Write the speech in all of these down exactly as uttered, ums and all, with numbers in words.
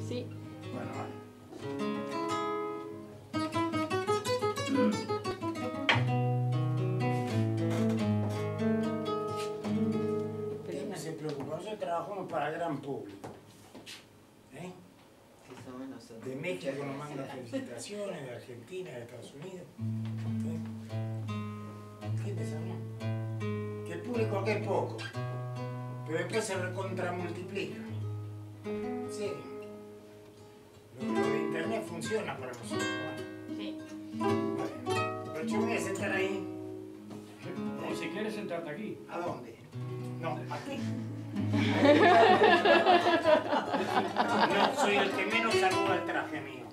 Sí. Bueno, vale. Usted no se preocupa, nosotros trabajamos para el gran público. ¿Eh? De México nos mandan felicitaciones, de Argentina, de Estados Unidos. ¿Eh? ¿Qué te salió? Que el público que es poco, pero después se recontramultiplica. ¿En serio? Lo, lo de internet funciona para nosotros, ¿vale? Sí. Vale. Pero yo me voy a sentar ahí. O si quieres sentarte aquí. ¿A dónde? No, aquí. No, soy el que menos saluda el traje mío.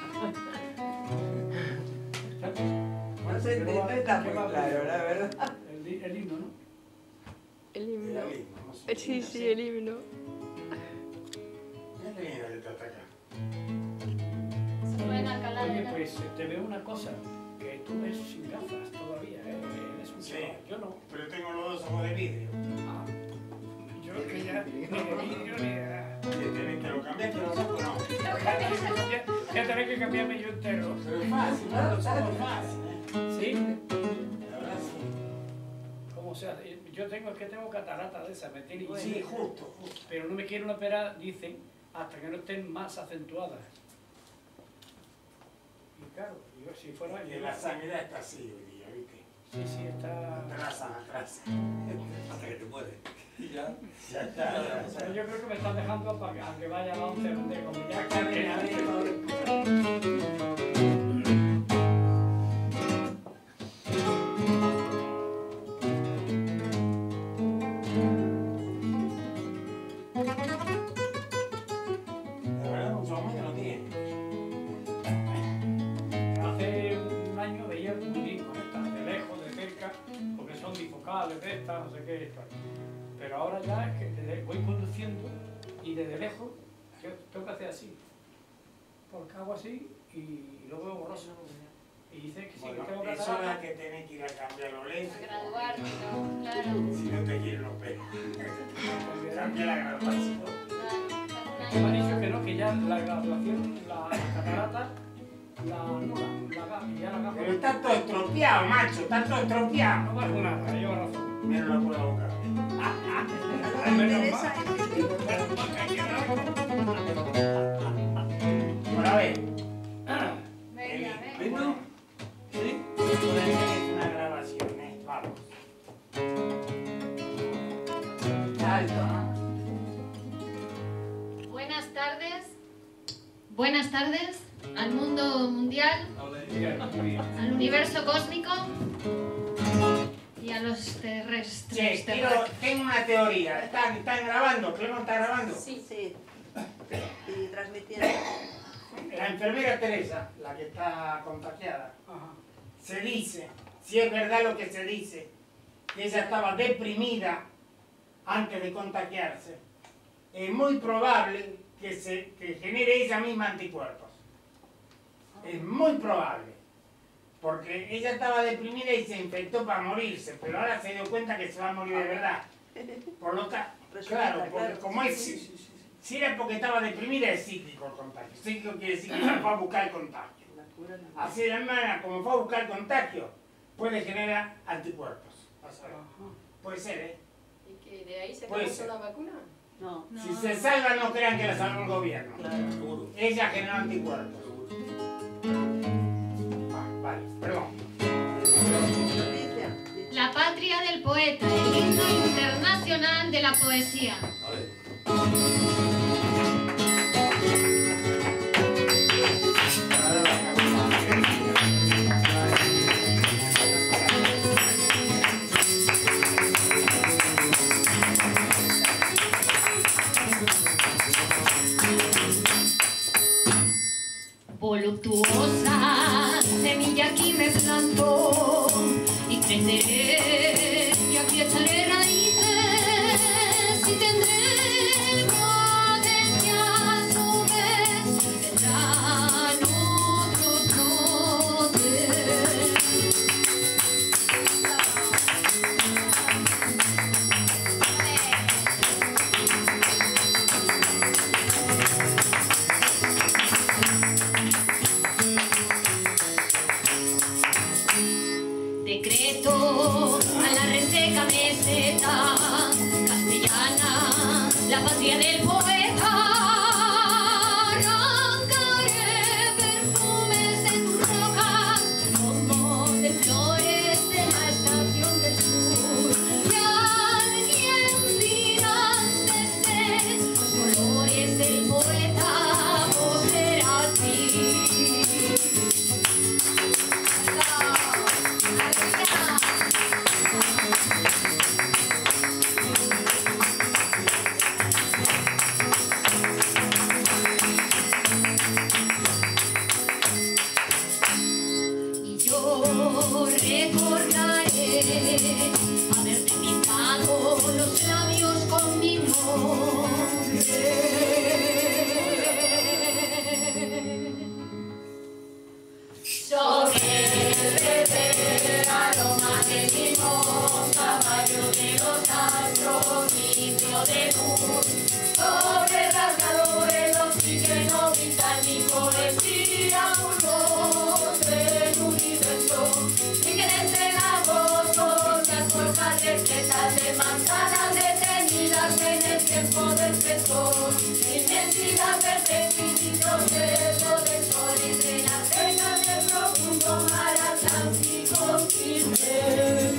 No se entiende, está muy claro, la verdad. El, el himno, ¿no? El himno. El himno, no sé. Sí, sí, el himno. Mira que viene el tataca. Se pueden acalar. Oye, pues te veo una cosa, que tú ves sin gafas todavía, ¿eh? Eres un Sí, chaval, yo no. pero tengo los dos ojos de vidrio. Ah, yo que ya ni de vidrio ni de... Que tenés que lo cambiar, pero los ojos no. Ya, ya tenés que cambiarme yo entero. Pero es fácil, ¿no? Los ojos es fácil, ¿eh? ¿Sí? La verdad sí. ¿Cómo se hace? Yo tengo, es que tengo catarata de esa, me tiene... Sí, justo, justo. Pero no me quieren operar, dicen, hasta que no estén más acentuadas. Y claro, yo si fuera... Que yo- la sanidad está así hoy día, ¿viste? Sí, sí, está... Atrás, atrás. Hasta que te mueres. Y ya. Ya está, ya Pero está. yo creo que me están dejando para que, a que vaya a la once de como ya Está bien, a ver, a ver. La verdad, mucho más no tiene. Hace un año veía muy bien con estas, de lejos, de cerca, porque son bifocales de estas, no sé qué, esto. Pero ahora ya es que desde- voy conduciendo y desde lejos yo tengo que hacer así. Porque hago así y luego veo borroso. Y dice que sí, Bueno, que tengo que es hacer hora que tenés que ir a cambiar los A lentes. graduarte, ¿no? Claro. Si no te quieren operar. Cambia la graduación. Me han dicho que no, que ya la graduación, la, la catarata, la nula, la gafa, ya la gafa. Pero está todo estropeado, macho, está todo estropeado. No valgo nada, llevo razón. Mira la puedo buscar. Lo que interesa es que Menos mal que hay que dar. Bueno, a ver. Ah, Venga, Eli, venga. bueno, ¿Sí? es una grabación, ¿eh? Vamos. alto, ¿no? Buenas tardes. Buenas tardes al mundo mundial, al universo cósmico y a los terrestres. Che, quiero, tengo una teoría. ¿Están, están grabando? ¿Clemo está grabando? Sí, sí. Y transmitiendo. La enfermera Teresa, la que está contagiada, ajá. se dice, si es verdad lo que se dice, que ella estaba deprimida antes de contagiarse, es muy probable que, se, que genere ella misma anticuerpos. Es muy probable. Porque ella estaba deprimida y se infectó para morirse, pero ahora se dio cuenta que se va a morir de verdad. Por lo ta- claro, porque claro. como es, si era porque estaba deprimida es cíclico el contagio. Cíclico quiere decir que ella fue a buscar el contagio. La cura no. Así de la manera como fue a buscar el contagio, puede generar anticuerpos. Vas a ver. Puede ser, ¿eh? ¿Y que de ahí se Puede puso ser. la vacuna? No. No. Si se salva, no crean que la salvó el gobierno. Claro. Seguro. Ella generó anticuerpos. Ah, vale, perdón. Noticia. La patria del poeta, el himno internacional de la poesía. Vale. Voluptuosa semilla aquí me plantó y creceré y aquí echaré raíces y tendré flores que a su vez tendrán otros nombres. vida verde infinito llevo de sol entre las venas del profundo mar Atlántico firme.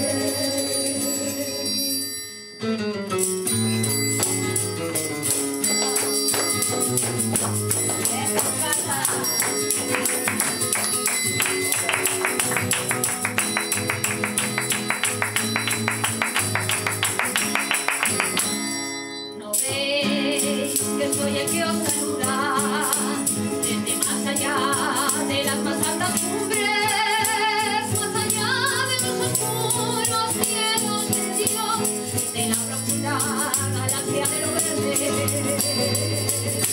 No veis que soy el que os saluda desde más allá de las más altas cumbres, más allá de los oscuros cielos del cielo, de la profunda galaxia de lo verde.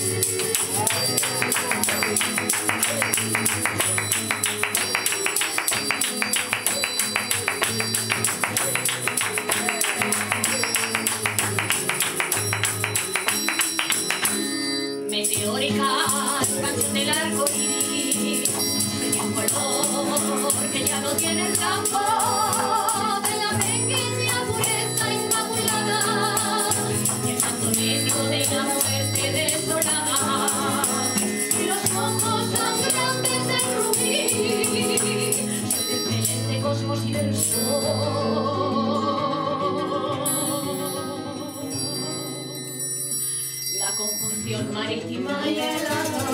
Meteórica canción del arco iris, pequeño color que ya no tiene el campo de la pequeña pureza inmaculada, el santo negro de la muerte desolada, y los ojos tan grandes del rubí, son del celeste cosmos y del sol. La conjunción marítima y helada,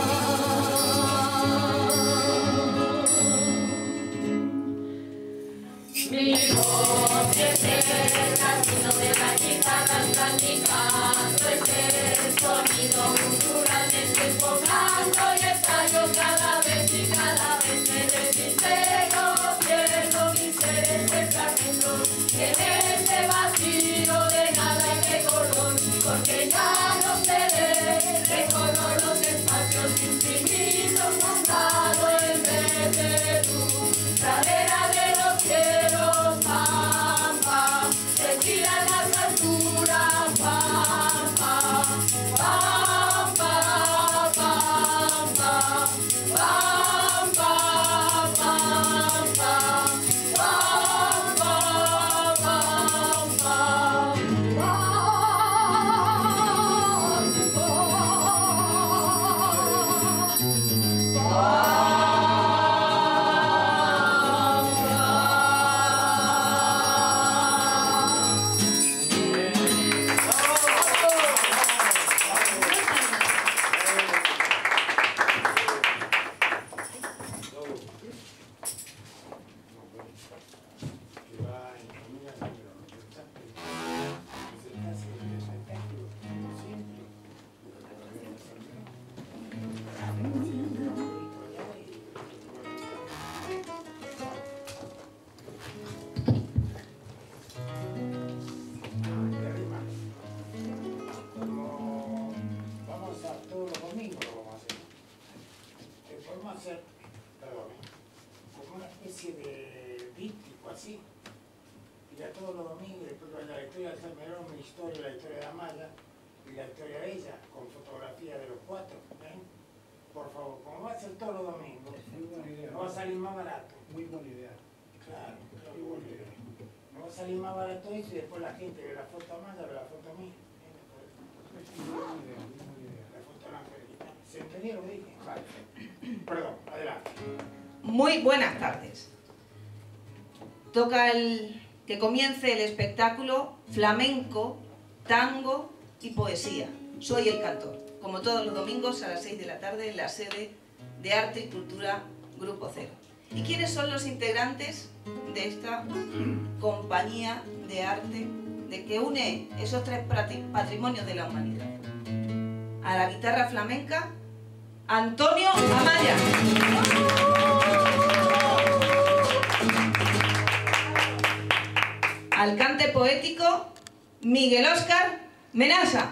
mi voz es el latido de las guitarras practicando ese sonido cultural desbocando y estallo cada vez y cada vez me desintegro, pierdo mi ser en pensamientos en este vacío de nada y de color, porque ya no se ve, recorro los espacios infinitos montado en vez de luz, pradera de los cielos, pampa, se tiran las alturas, pampa, pampa, pampa, pampa, pampa, De díptico así, y ya todos los domingos, después la historia de Salmerón, mi historia, la historia de Amaya y la historia de ella, con fotografía de los cuatro, ¿eh? Por favor, como va a ser todos los domingos, no va a salir más barato. Muy buena idea. Claro, claro, muy buena idea. No va a salir más barato eso y después la gente ve la foto a Amaya, ve la foto a mí. La foto a la Angelita. ¿Se entendió lo que dije? Vale. Perdón, adelante. Muy buenas tardes. Toca el que comience el espectáculo flamenco, tango y poesía. Soy el cantor, como todos los domingos a las seis de la tarde en la sede de Arte y Cultura Grupo Cero. ¿Y quiénes son los integrantes de esta compañía de arte de que une esos tres patrimonios de la humanidad? A la guitarra flamenca, Antonio Amaya. Al cante poético, Miguel Óscar Menasa.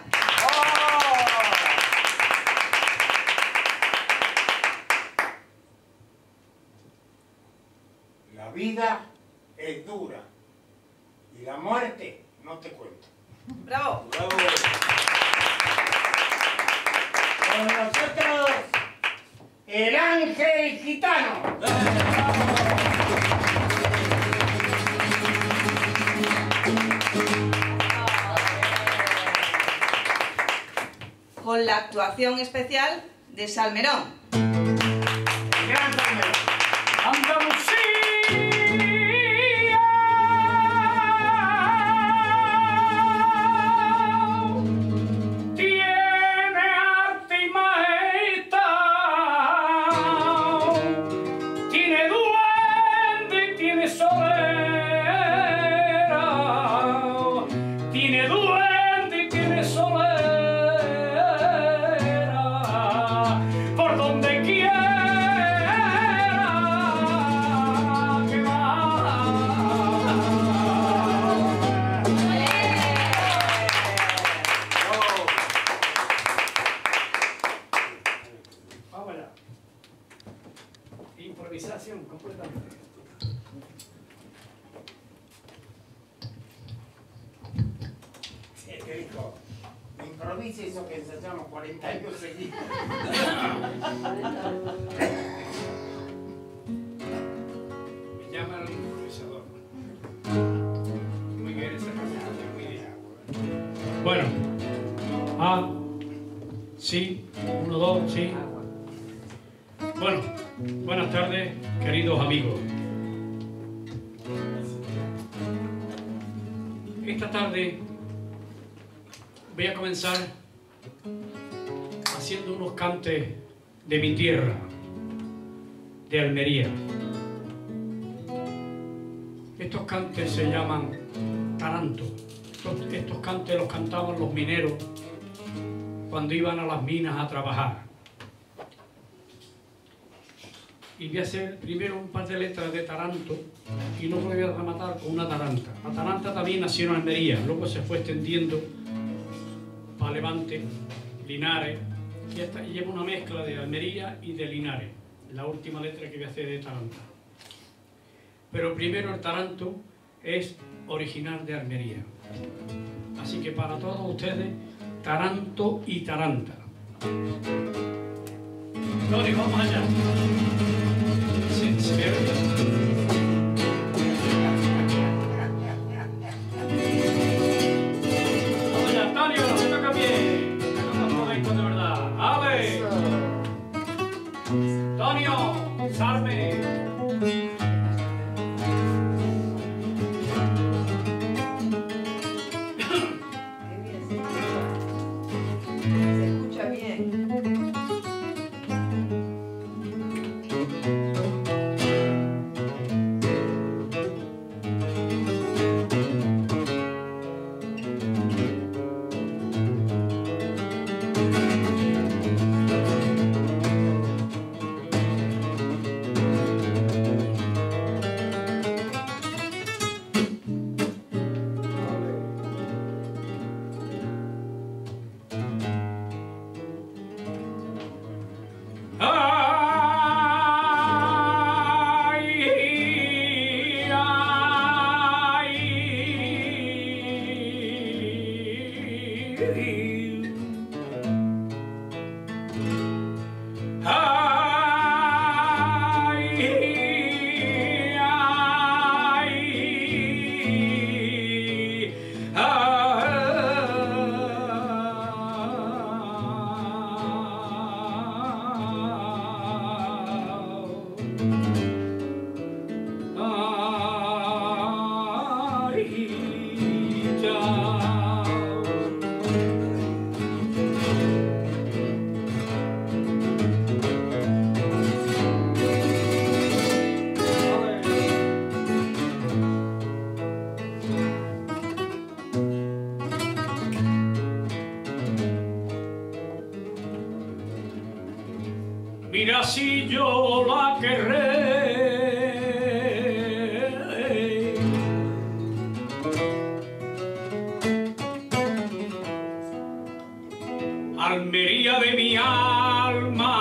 La vida es dura y la muerte no te cuento. ¡Bravo! ¡Bravo! Con nosotros, el Ángel Gitano. con la actuación especial de Salmerón. Gran Salmerón. ¡Andalucía! Tiene arte y majestad, tiene duende y tiene solera, tiene duende y tiene solera, por donde quiera que va. Vamos allá. Improvisación completamente. Sí, te dijo, improvise eso que ensayamos cuarenta años seguidos. Me llaman el improvisador. Muy bien esa presentación, muy bien. Bueno, ah, sí, uno, dos, sí. Bueno, buenas tardes, queridos amigos. Esta tarde voy a comenzar haciendo unos cantes de mi tierra, de Almería. Estos cantes se llaman taranto. Estos, estos cantes los cantaban los mineros cuando iban a las minas a trabajar. Y voy a hacer primero un par de letras de taranto y luego voy a rematar con una taranta. La taranta también nació en Almería, luego se fue extendiendo para Levante, Linares, y, esta, y lleva una mezcla de Almería y de Linares, la última letra que voy a hacer de taranta. Pero primero el taranto es original de Almería. Así que para todos ustedes, taranto y taranta. Tony, vamos allá. ¿Se, se me oye? Vamos allá, Antonio, no se toca bien. Se toca un momento de verdad. A ver. Antonio, salve. Se escucha bien. Mira si yo la querré, Almería de mi alma,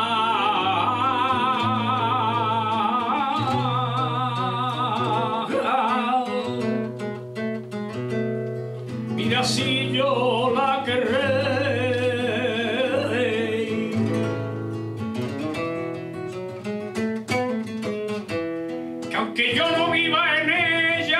mira si yo la querré. Que yo no viva en ella,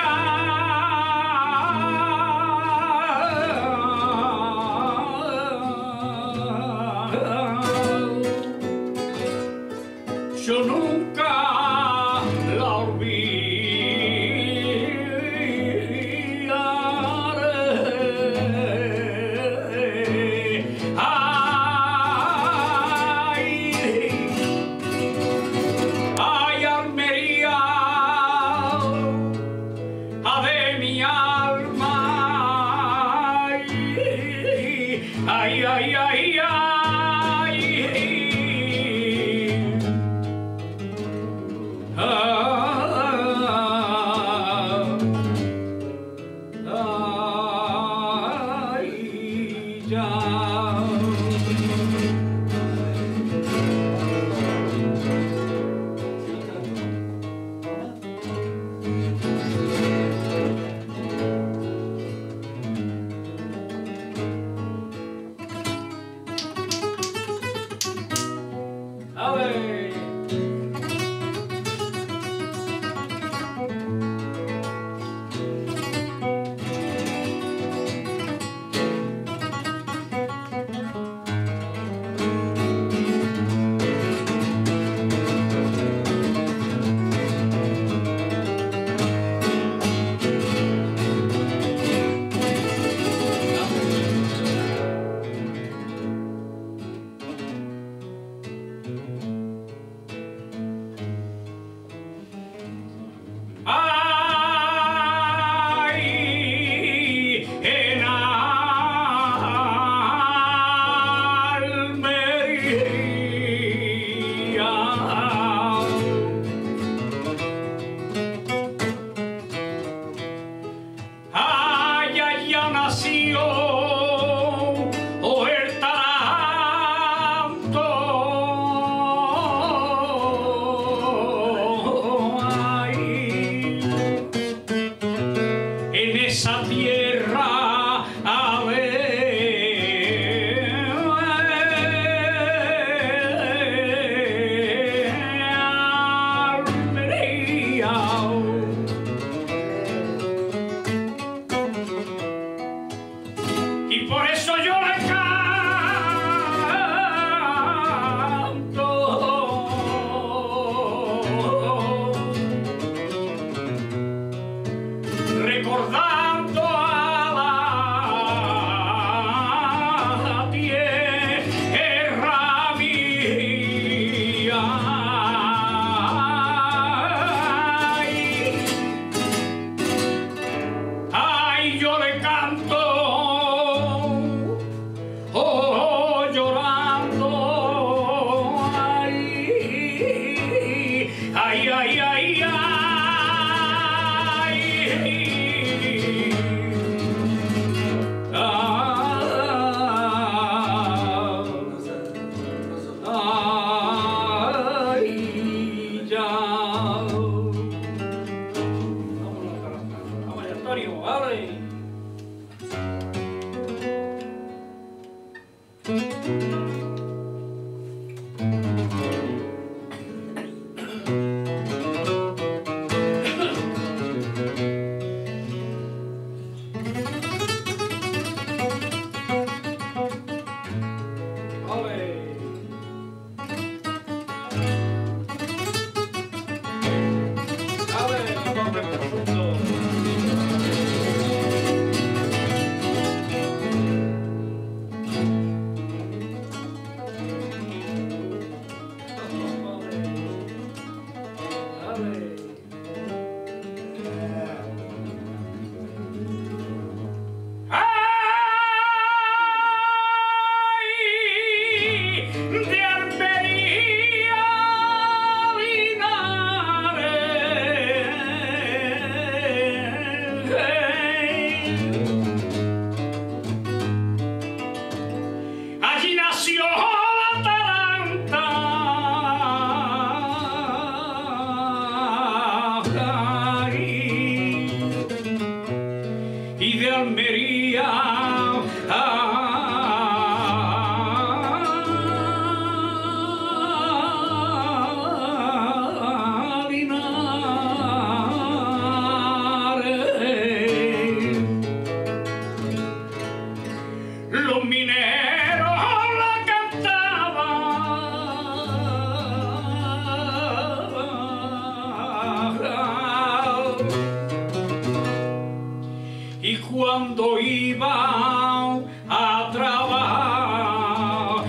Cuando iba a trabajar,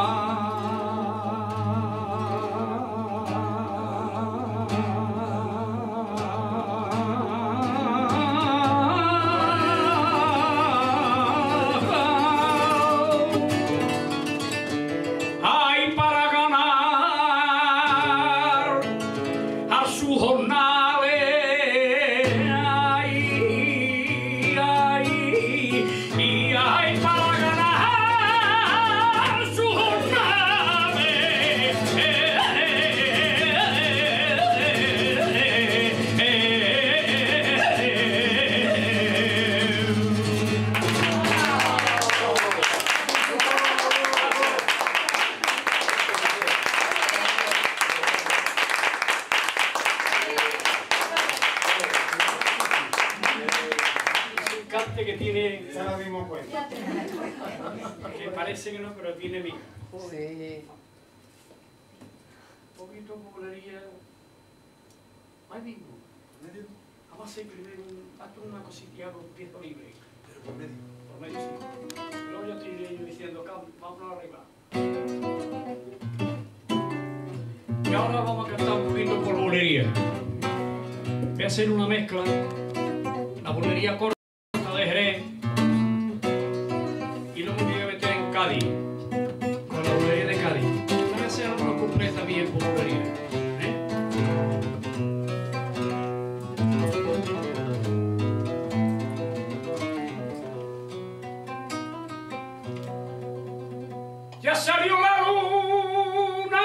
ay, para ganar a su jornada. Que tiene, ya nos dimos cuenta, que parece que no, pero tiene miga. Sí. Un poquito de popularidad. Ahí mismo. Vamos a hacer primero un, hazte una cosilla con tiempo libre. Pero por medio. Por medio, sí. Luego yo estoy yo diciendo, vamos arriba. Y ahora vamos a cantar un poquito por bulería. Voy a hacer una mezcla. La bulería corta de Jerez y luego me voy a meter en Cádiz con la bulería de Cádiz. Voy a hacer algo completa bien por bulería, ¿eh? Ya salió la luna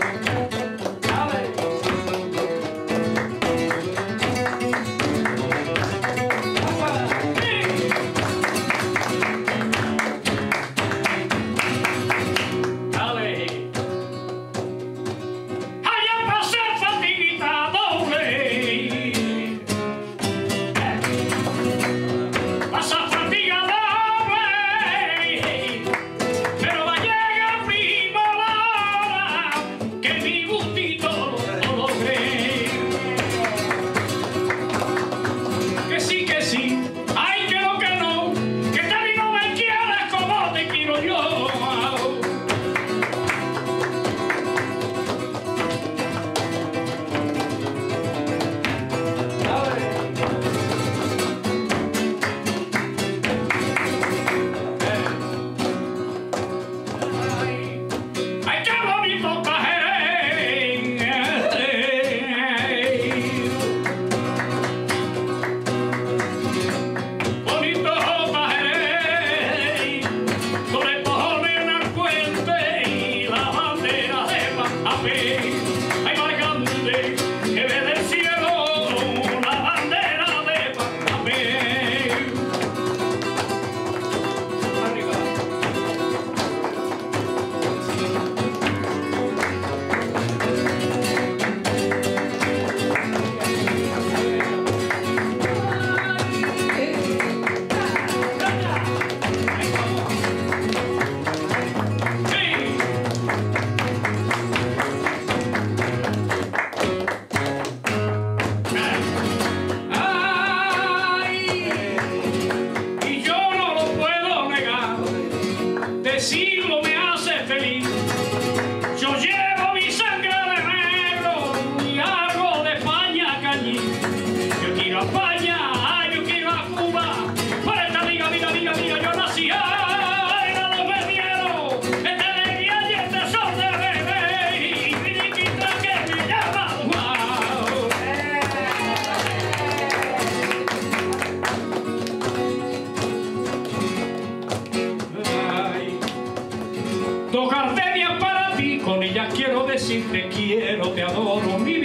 Te quiero, te adoro, mi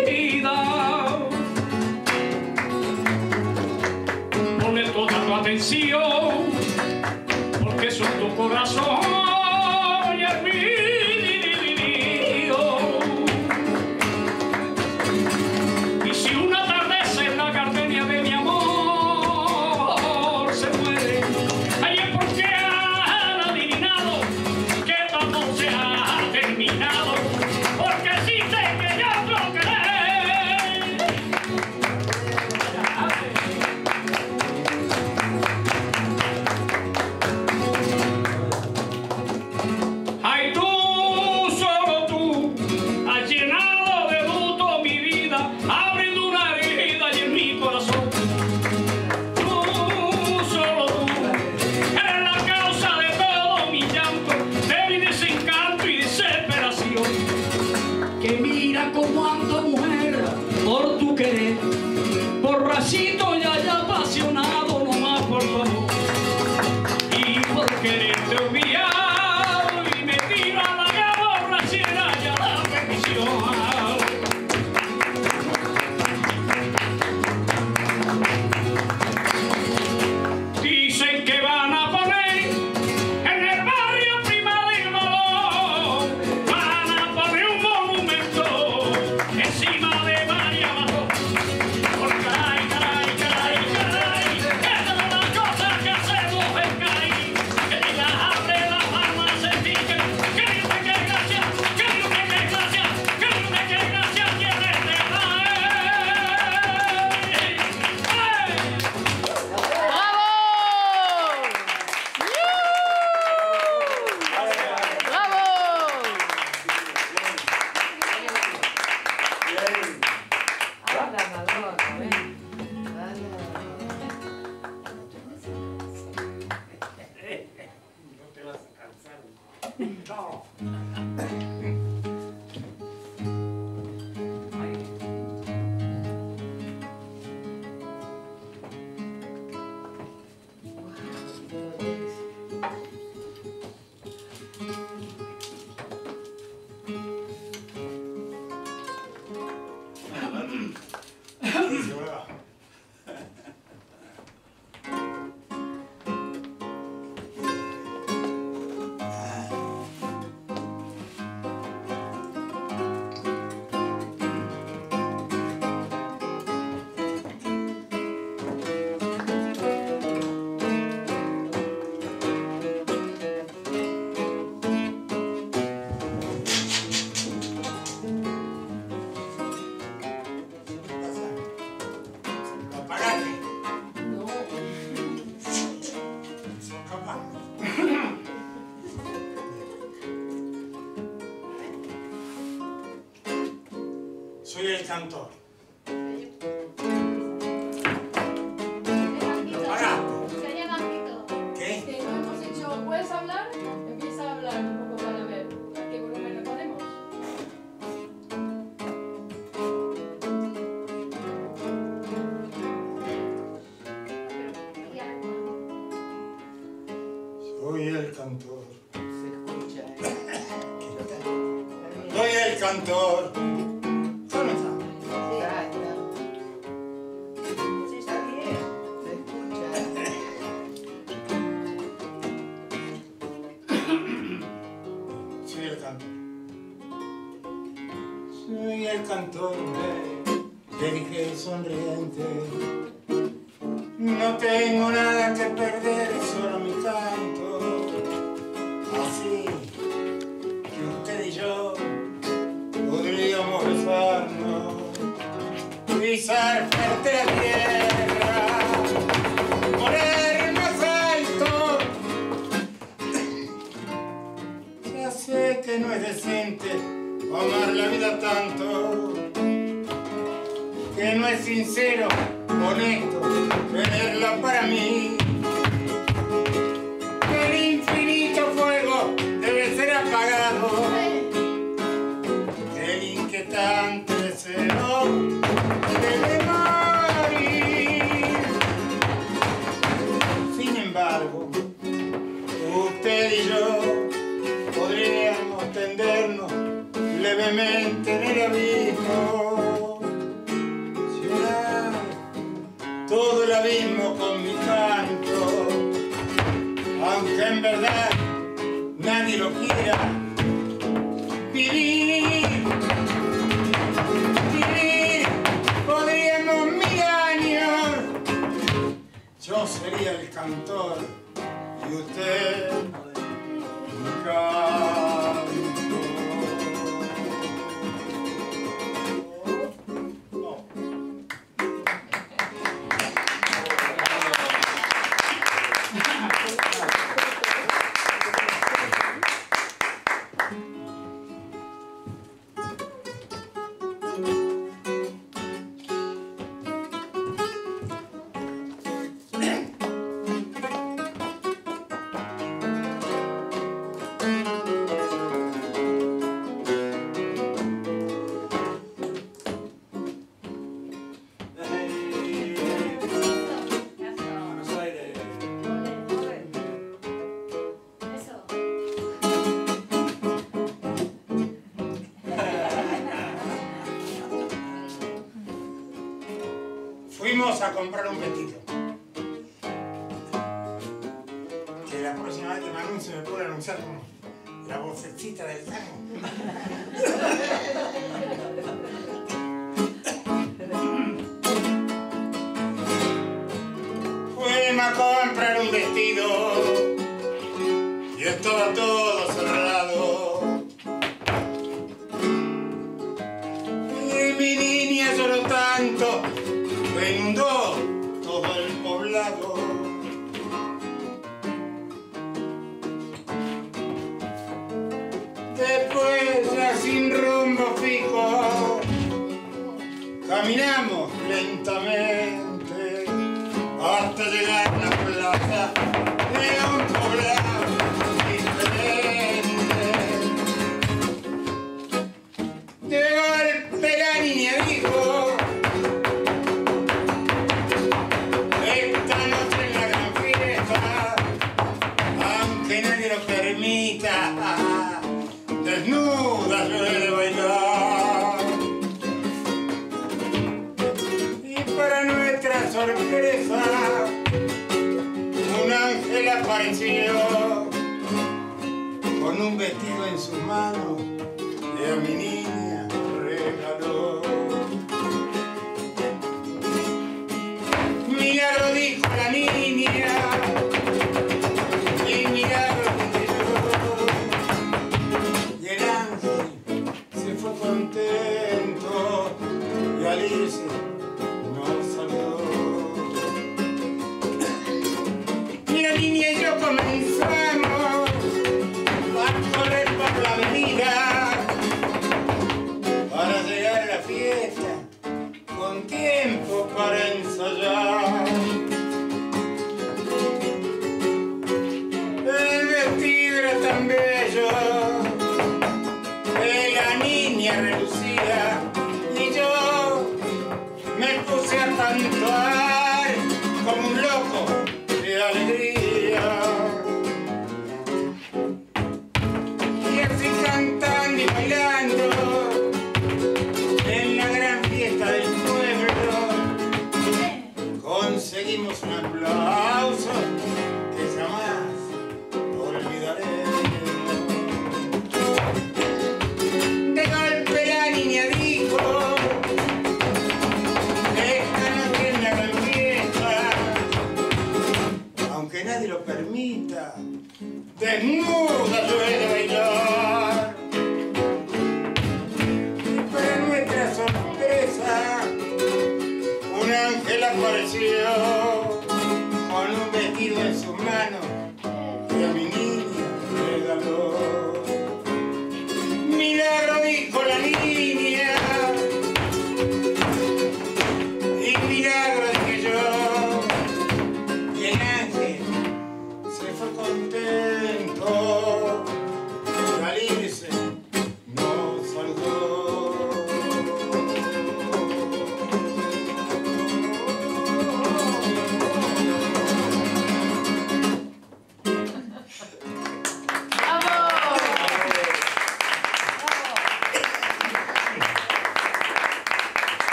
vida. Ponle toda tu atención, porque son tu corazón y el mío. Y si una atardece la gardenia de mi amor se muere, ahí es porque han adivinado que todo se ha terminado. Porque sí sé que yo lo querés. Soy el cantor. ¿Lo pagaste? Sería bajito. ¿Qué? Que no hemos dicho, ¿puedes hablar? Empieza a hablar un poco para ver a qué volumen lo ponemos. Soy el cantor. Se escucha, ¿eh? Soy el cantor. ¿Cómo está? Está, está. Sí, está bien. Se escucha. Soy el cantor. Soy el cantor. Le dije sonriente. No tengo nada que perder, solo mi canto. Así que usted y yo podríamos besarnos, pisar fuerte la tierra, morir más alto. Ya sé que no es decente amar la vida tanto, que no es sincero, honesto, tenerla para mí. Que el infinito fuego debe ser apagado, que el inquietante deseo debe morir. Sin embargo, usted y yo podríamos tendernos levemente en el abismo, llenar todo el abismo con mi canto, aunque en verdad nadie lo quiera. Vivir, vivir, podríamos mil años. Yo sería el cantor y usted mi canto. Fuimos a comprar un vestido. Que la próxima vez que me anuncie me puedo anunciar como la vocecita del tango. Fuimos a comprar un vestido y estaba todo cerrado. Y mi niña lloró tanto, inundó todo el poblado. Después, ya sin rumbo fijo, caminamos lentamente hasta llegar a la plaza de un poblado diferente. De golpe la niña dijo: esta noche en la gran fiesta, aunque nadie lo permita, desnuda yo he de bailar. Y para nuestra sorpresa, un ángel apareció con un vestido en sus manos que a mi niña regaló. Milagro, dijo la niña, y milagro dije yo. Y el ángel se fue contento y al irse nos saludó. Y la niña y yo comenzamos a correr por la avenida para llegar a la fiesta Lucía y yo me puse a cantar como un loco de alegría. Y así cantando y bailando en la gran fiesta del pueblo conseguimos un aplauso que jamás olvidaré. De golpe la niña dijo: esta noche es la gran fiesta, aunque nadie lo permita, desnuda yo he de bailar. Y para nuestra sorpresa, un ángel apareció con un vestido en su mano que a mi niña regaló. Milagro, dijo la niña, y milagro, dije yo, y el ángel se fue contento, y al irse nos saludó.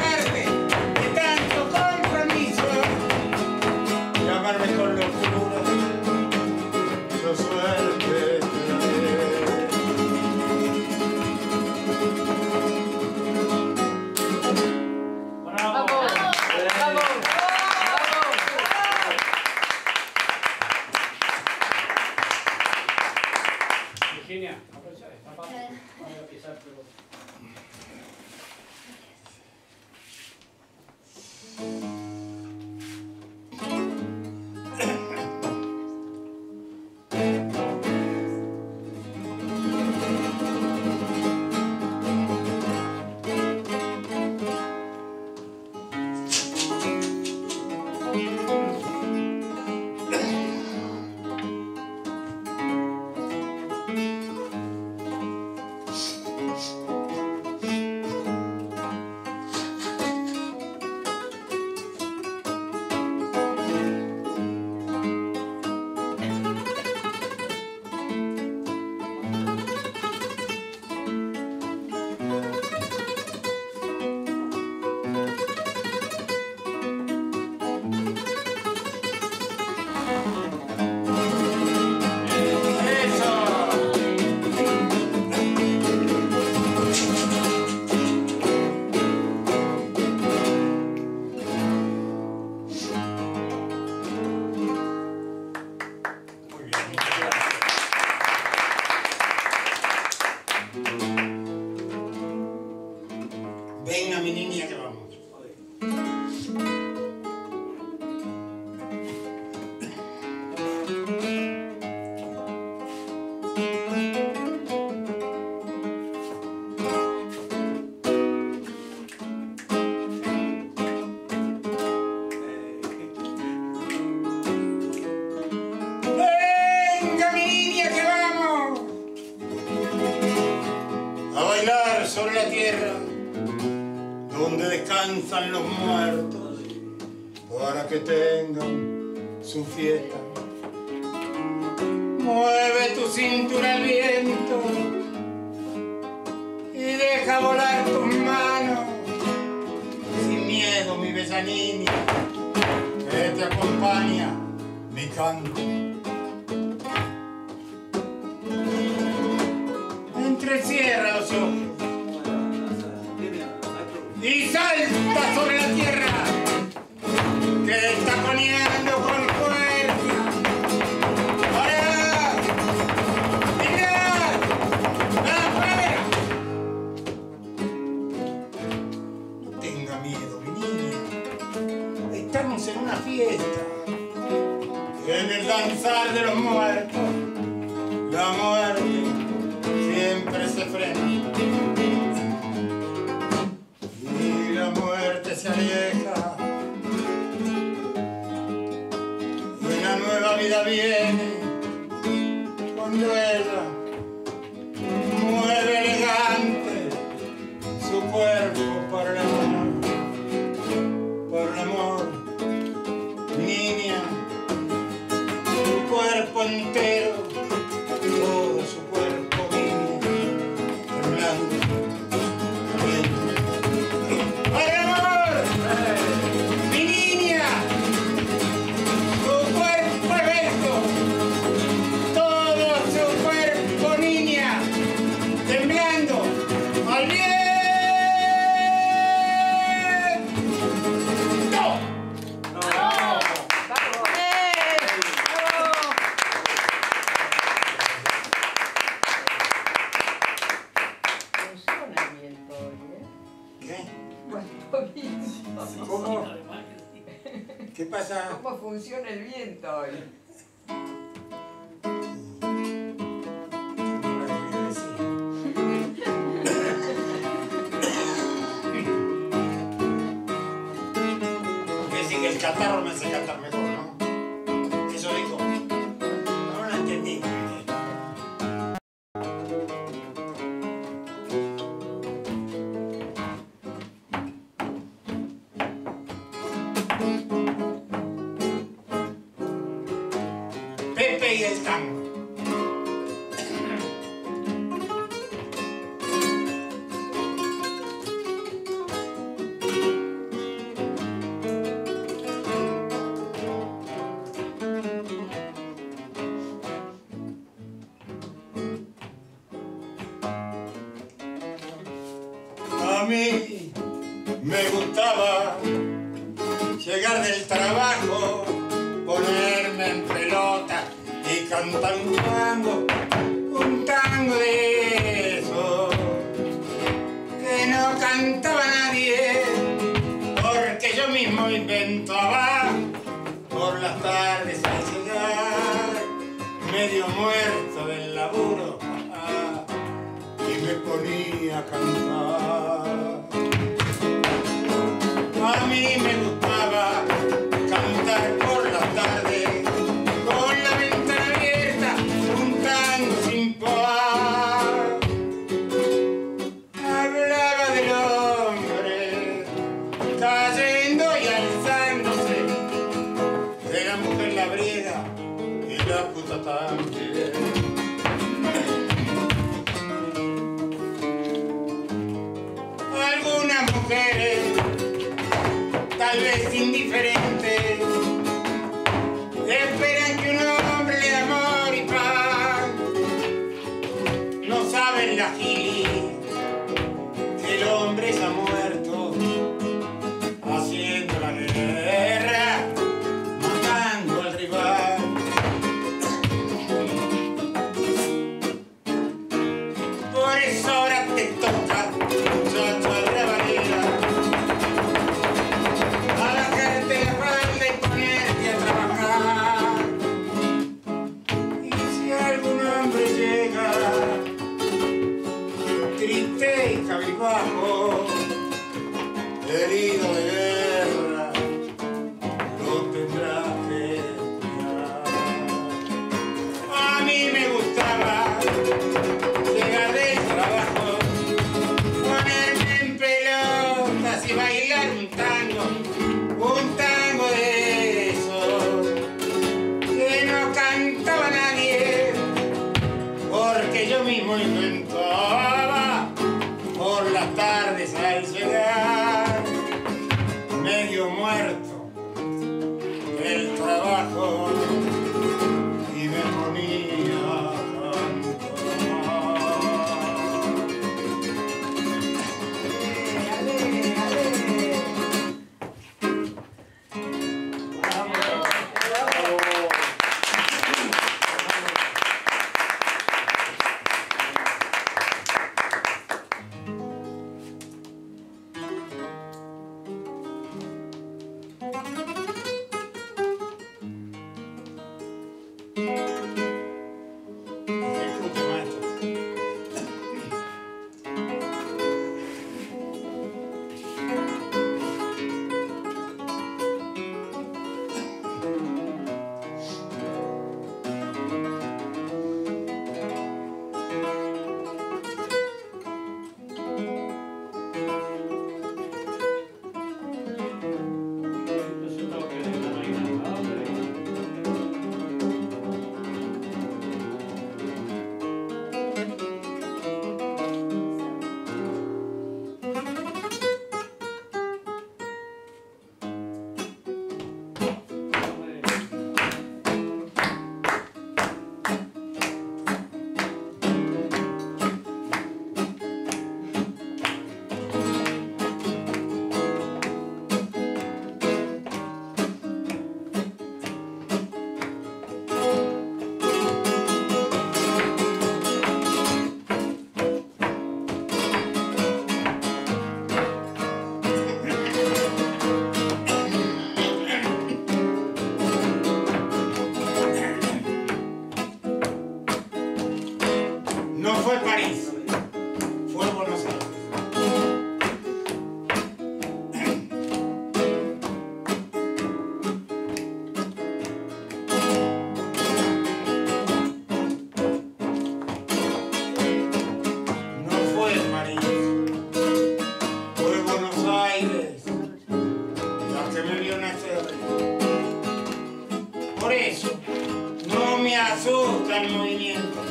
con locura. Virginia, aprovecha, está fácil. Voy a pisar, pero... Venga, mi niña, que vamos. Venga, mi niña, que vamos a bailar sobre la tierra donde descansan los muertos, para que tengan su fiesta. Mueve tu cintura al viento y deja volar tus manos, sin miedo, mi bella niña, que te acompaña mi canto. Entrecierra los ojos y salta sobre la tierra que está poniendo con fuerza. ¡Ahora! ¡Mira! ¡Afuera! No tenga miedo, mi niña. Estamos en una fiesta. En el danzar de los muertos, la muerte siempre se frena. La muerte se aleja y una nueva vida viene cuando ella mueve elegante su cuerpo para el amor, por el amor, niña, su cuerpo entero, todo su cuerpo niña, temblando. ¿Cómo? ¿Qué pasa? ¿Cómo funciona el viento hoy? Porque sí que el catarro me hace cantar mejor, ¿no? Eso dijo. No lo entendí. Pepe y el tango. A mí me gustaba llegar del trabajo, ponerme en pelota y cantar un tango, un tango cantaba nadie, porque yo mismo inventaba por las tardes al llegar, medio muerto del laburo, y me ponía a cantar. A mí me gustaba cantar por las tardes, con la ventana abierta, un tango sin par. Hablaba del hombre cayendo y alzándose, de la mujer la brega y la puta también. Algunas mujeres, tal vez indiferentes, esperan que un hombre le dé amor y paz. No saben la gili que el hombre se ha muerto haciendo la guerra, matando al rival. Por eso ahora te toca, muchacho de la valera, a bajarte la falda y ponerte a trabajar. Y si algún hombre llega triste y cabizbajo, herido de guerra, lo tendrás que cuidar. A mí me gustaba llegar del trabajo, ponerme en pelotas y bailar un tango, un tango de esos que no cantaba nadie, porque yo mismo inventaba por las tardes al llegar, medio muerto del trabajo, y me ponía a Ale, ale. Escucha, maestro. Eso es lo que dice la reina, hombre. No fue París, fue Buenos Aires. No fue París, fue Buenos Aires la que me vio nacer. Por eso no me asusta el movimiento.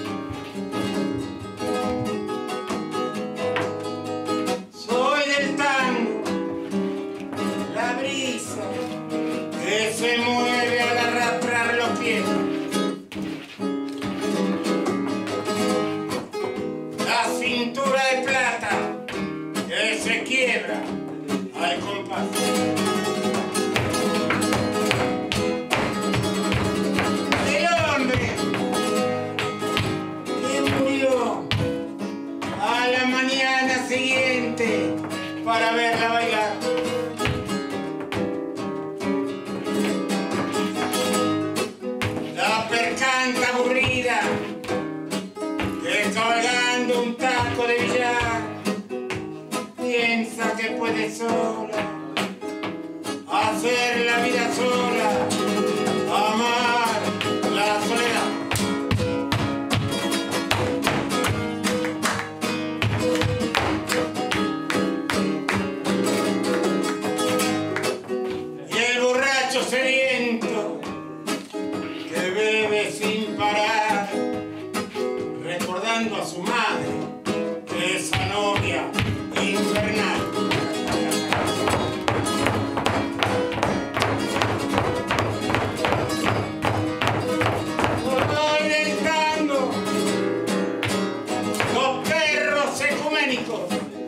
Soy del tango, la brisa que se mueve al arrastrar los pies. La cintura de plata que se quiebra al compás. El hombre que murió a la mañana siguiente la percanta aburrida, descolgando un taco de billar, piensa que puede sola hacer la vida sola, amar la soledad. Y el borracho sediento que bebe sin parar, recordando a su madre, esa novia infernal. Soy del tango, los perros ecuménicos,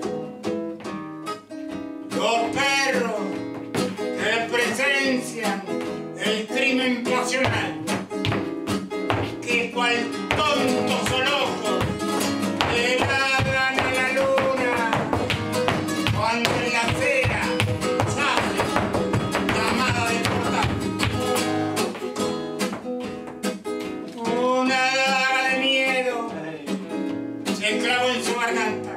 los perros que presencian el crimen pasional, que cual tontos o locos le ladran a la luna cuando en la acera sale llamada del portal. Una daga de miedo se clavó en su garganta.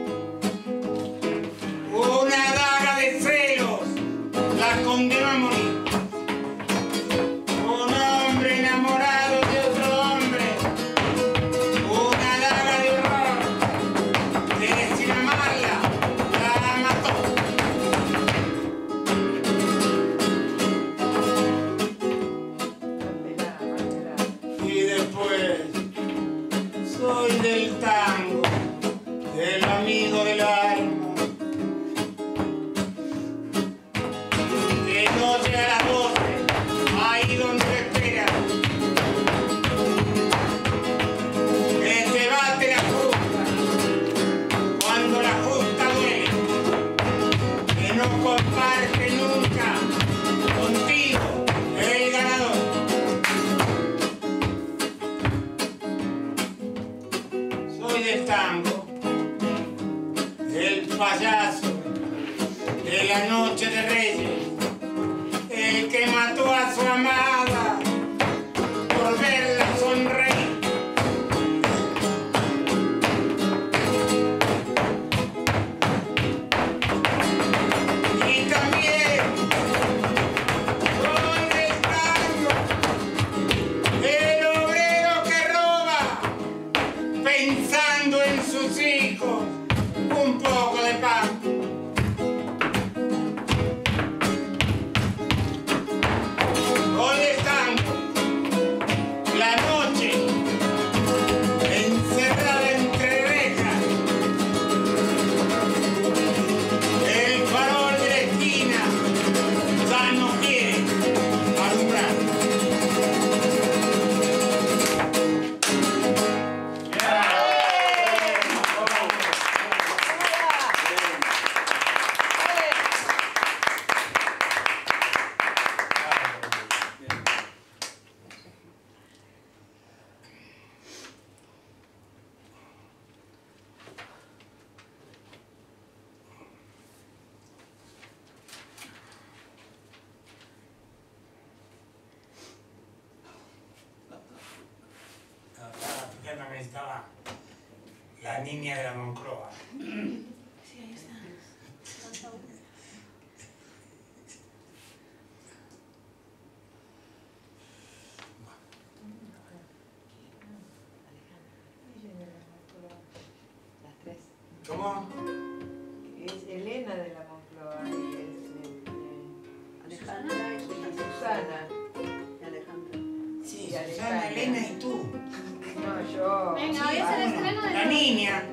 Una daga de celos la condenó a morir. Un hombre enamorado de otro hombre. Una daga de horror que sin amarla la mató. Y después soy del tango, del amigo del alma, de noche a las doce, ahí donde me espera, que te bate la justa, cuando la justa duele, que no comparte nunca contigo el ganador. Soy del tango, del payaso, de la noche de Reyes, el que mató a su amada por verla sonreír. Y también soy del tango, el obrero que roba, pensando en sus hijos, un poco de pan. Hoy del tango, la noche encerrada entre rejas, el farol de la esquina ya no quiere alumbrar. Ya no necesitaba la niña de la Moncloa. Sí, ahí está. Las tres. ¿Cómo? Es Elena de la Moncloa y es eh, Alejandra y Susana. y Alejandra. Sí, Y Susana, Alejandra. Elena y tú. No, yo. Venga, hoy es el Bueno, estreno de la niña.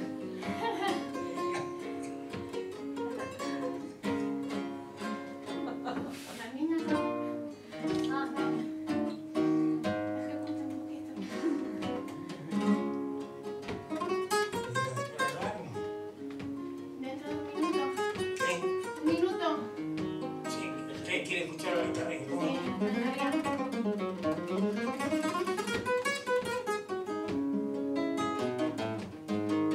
La niña no. Ah, vale. Ejecuta un poquito. Dentro de un minuto. ¿Qué? Un minuto. Sí, usted quiere escuchar la guitarra. Sí, está bien.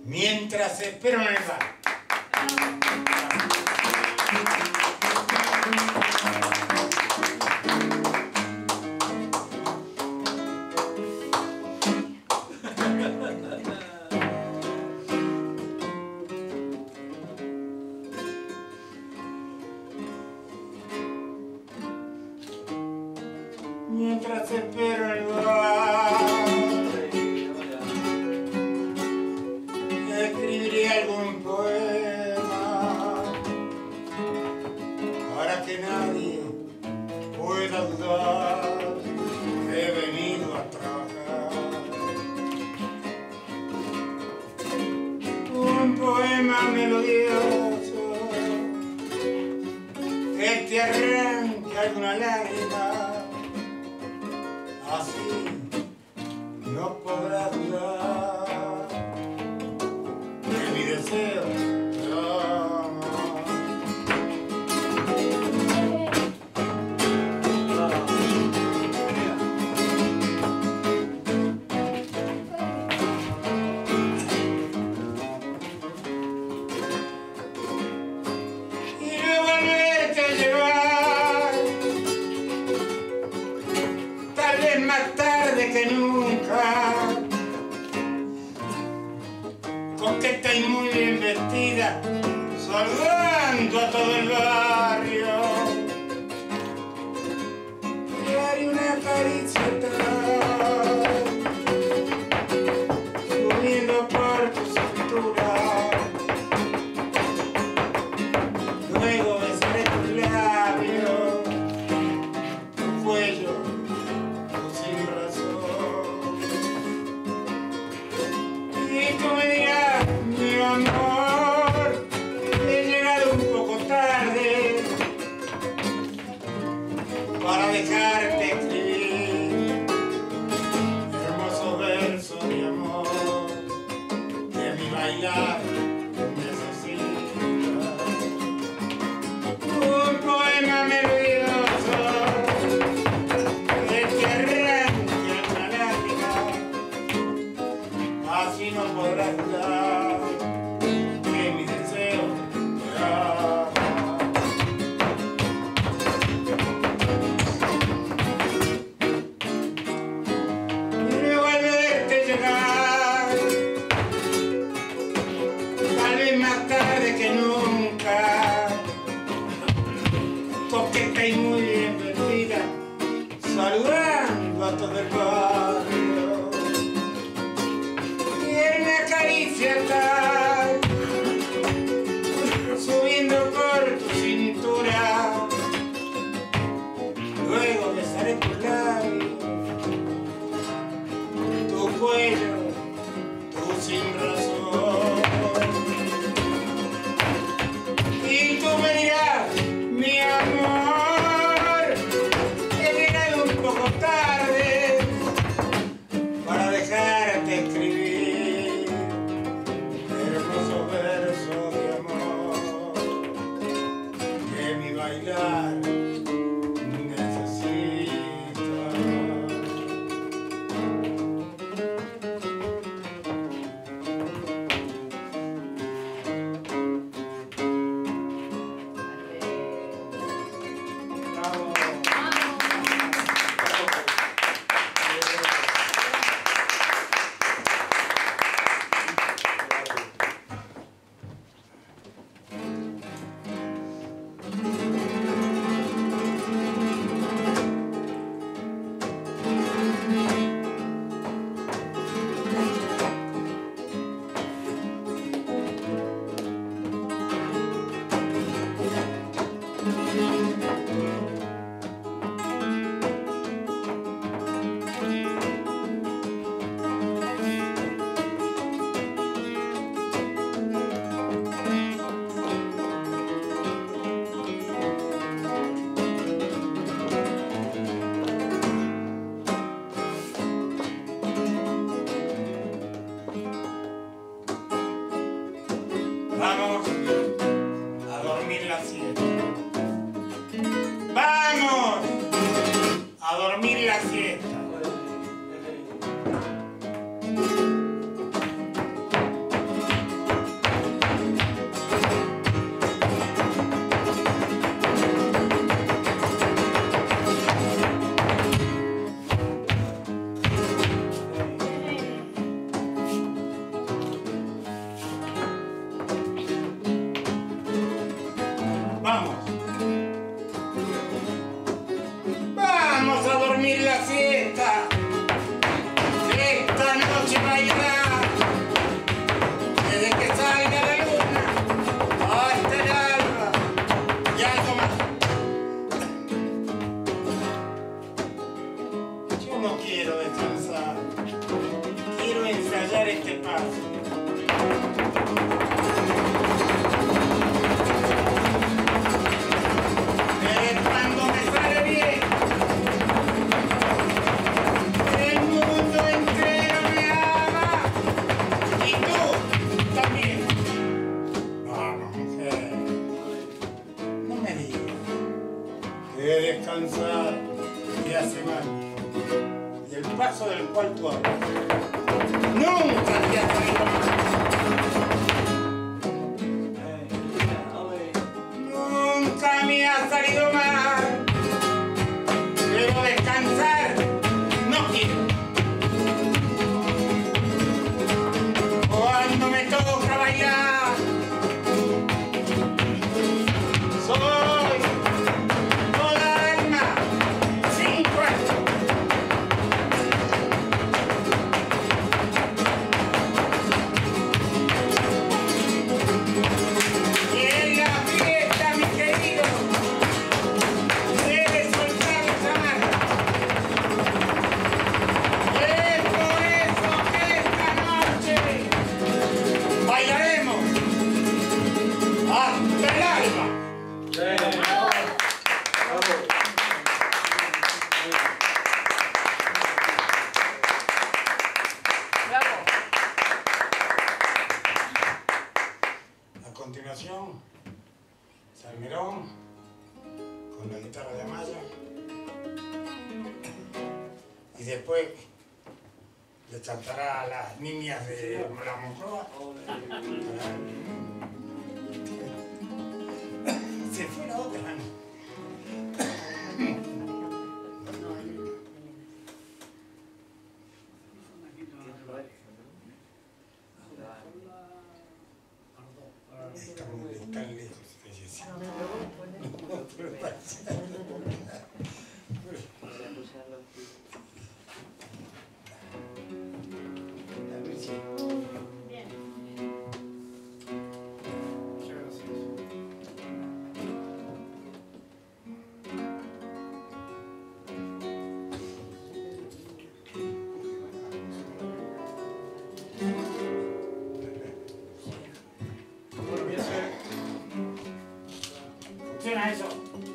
mientras espero en el bar. Mientras espero el bar, escribiré algún poema para que nadie pueda dudar que he venido a trabajar. Un poema melodioso que te arranque alguna lágrima. Así no podrás dudar de mi deseo de amar. Y luego al verte llevar, tal vez más tarde que nunca, coqueta y muy bien vestida, saludando a todo el barrio, le haré una caricia atrás, subiendo por tu cintura, luego besaré tus labios, tu cuello, sin razón. Y tú me dirás, mi amor, he llegado un poco tarde para dejarte escribir hermosos versos de amor que mi bailar necesita. Un poema melodioso que te arranque una lágrima, así no podrás dudar que mi deseo te ama. Y luego al verte llegar, tal vez más tarde que nunca, coqueta y muy bien vestida, saludando a todo el barrio, y en una caricia tal, subiendo por tu cintura, luego besaré tus labios, tu cuello, tu sin razón. Y tú me dirás, mi amor, he llegado un poco tarde para dejarte escribir hermosos versos de amor que mi bailar necesita. Bravo. Vamos a dormir la siesta. Vamos a dormir la siesta. quiero descansar. Quiero ensayar este paso. Pero cuando me sale bien, el mundo entero me ama. Y tú también. Vamos, mujer. No me digas que descansar te hace mal. Y el paso del cual tú hablas nunca te ha salido mal. Nunca me ha salido mal. Pero descansar no quiero. Cuando me toca bailar, soy toda alma sin cuerpo. Y en la fiesta, mi querido, debes soltar esa mano. Es por eso que esta noche bailaremos hasta el alba. Bravo. A continuación, Salmerón con la guitarra de Amaya. Y después le cantará a las niñas de la Moncloa. Se fue la otra, ¿no? Estamos tan lejos de Jessica. Muchas gracias. Bueno, voy a hacer, ¿Funciona eso?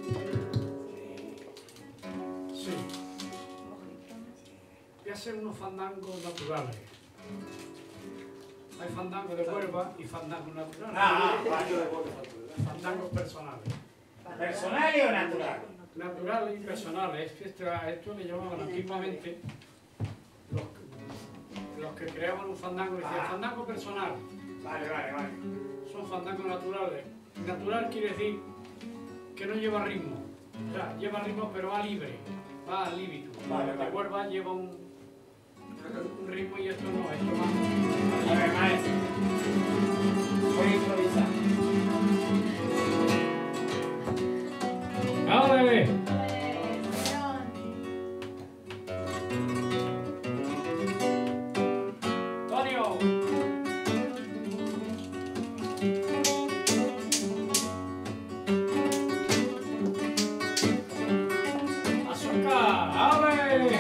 sí. Voy a hacer unos fandangos naturales. Hay fandangos de Huelva y fandangos naturales. Ah, vale. Fandangos personales. ¿Personales o naturales? Naturales y personales. Es que esto, a esto le llamaban antiguamente los, que- los que creaban un fandango decían Ah. fandango personal. Vale, vale, vale. Son fandangos naturales. Natural quiere decir que no lleva ritmo. O sea, lleva ritmo pero va libre, va al líbido. Vale, De vale. Huelva lleva un, un ritmo y esto no, esto va. A ver, maestro. Voy a improvisar. ¡Ahora ve! ¡Antonio! ¡Azúcar! ¡Ave!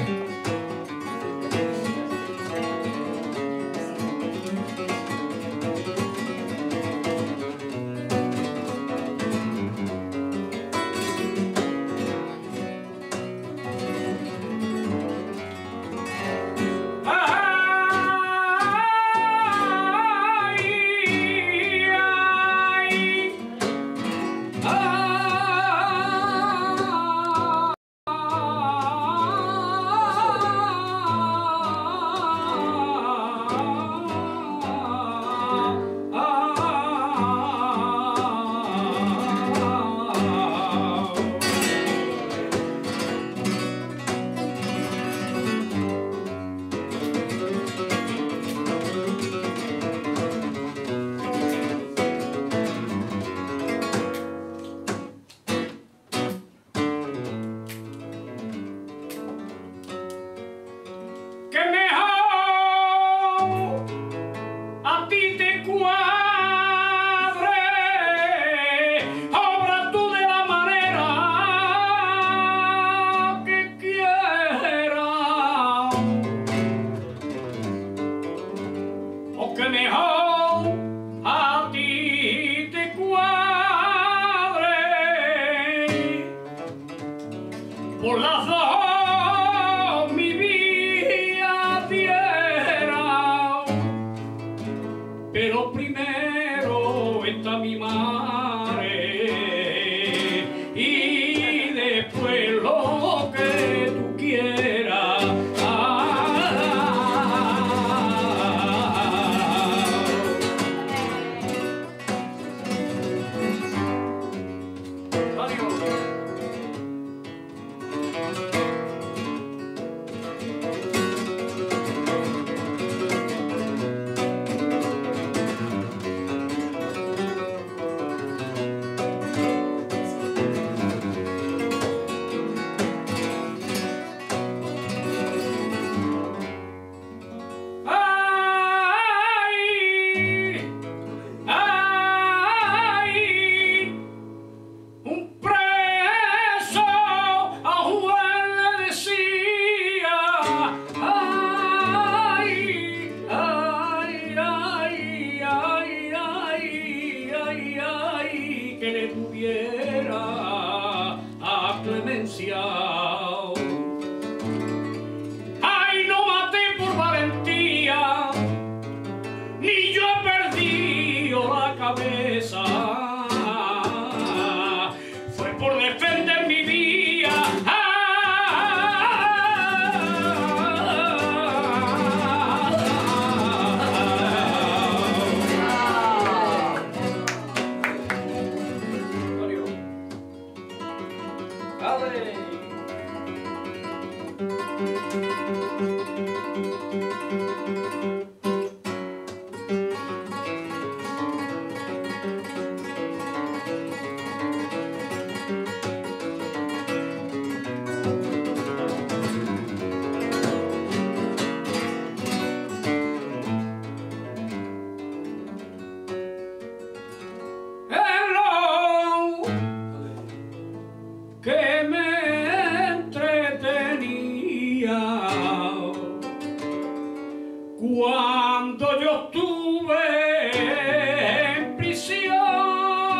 Cuando yo estuve en prisión,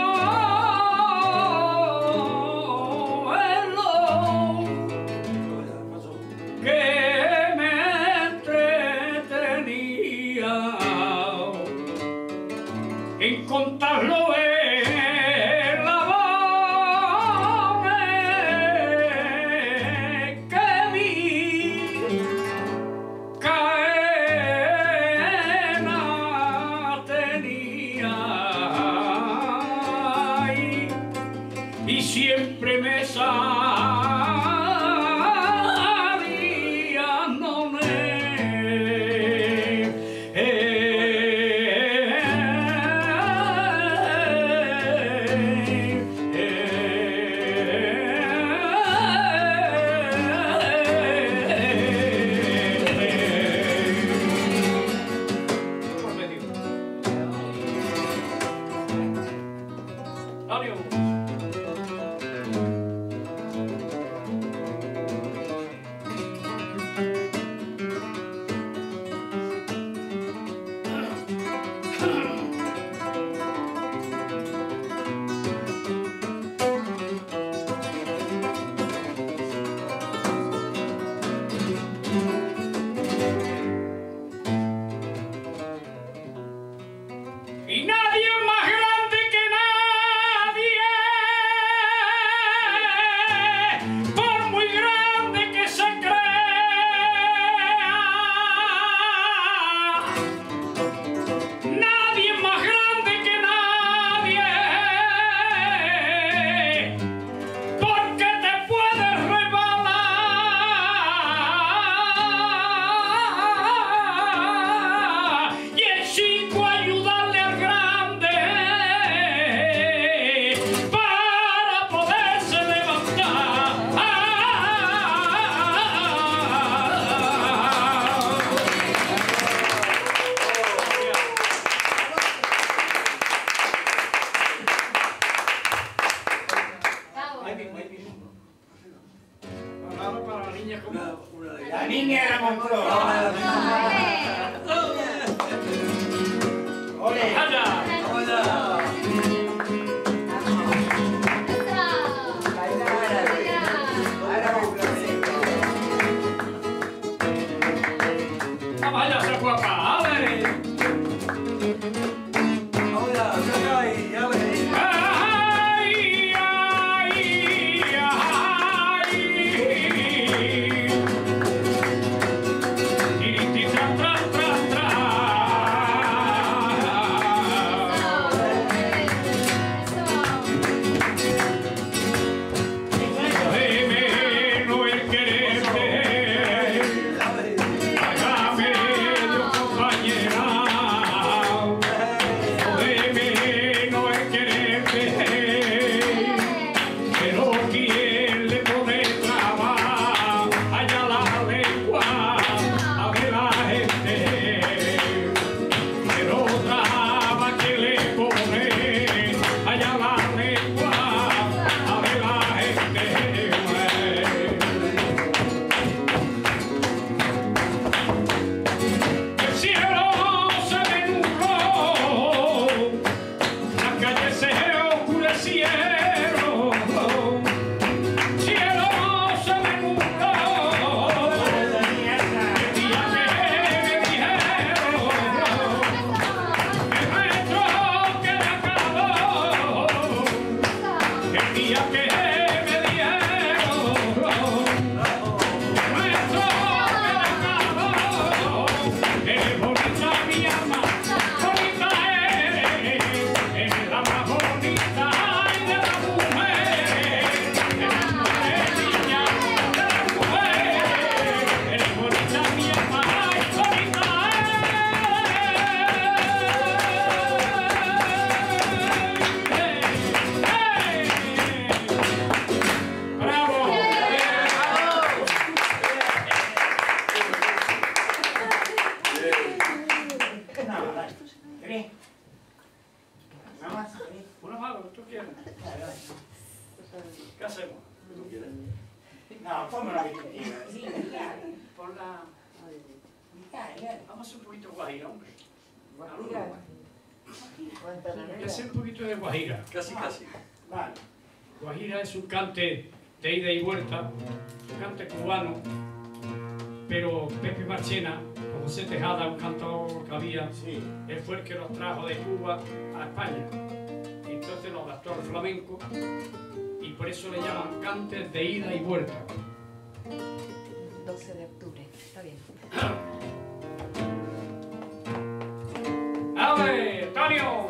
en lo que me entretenía en contarlo en la voz que vi cadena tenía y siempre me salía no me y nadie más grande que nadie, por muy grande que se crea. Nadie más grande que nadie, porque te puedes rebalar y el chico ayudarle al grande para poderse levantar. Ahora para la niña como La niña de la Moncloa. ¡Ole! allá. Vamos allá, esa guapa, a ver. Ay, ay, ay. Tiri, tiri, tra, tra, tra, tra. Déjeme no el quererte, hágame de compañera. Déjeme no el quererte, pero quien le pone traba allá la lengua a ver la gente, pero traba que le pone allá la lengua a ver la gente. El cielo se me nubló, las calles se oscurecieron. Cielo se me nubló, el día que me dijeron el maestro que le acabó. El día que me dijeron el maestro que le acabó. Eres bonita mi alma, bonita eres, eres la más bonita de las mujeres, eres mujer niña de las mujeres, eres bonita mi alma, bonita eres. ¡Bravo! No, dale. ¿Querés? ¿Nada más? ¿Querés? Una más, lo que tú quieras. ¿Qué hacemos? No, ponme lo que tú quieras. Por la... Dale, dale. Vamos a hacer un poquito de guajira, hombre. Guajira. Voy a hacer un poquito de guajira. Casi, casi. Vale. Guajira es un cante de ida y vuelta, un cante cubano, pero Pepe Marchena, con José Tejada, un cantador que había, Sí. él fue el que los trajo de Cuba a España. Y entonces los adaptó al flamenco y por eso le llaman cantes de ida y vuelta. doce de octubre, está bien. ¡A ver, Antonio!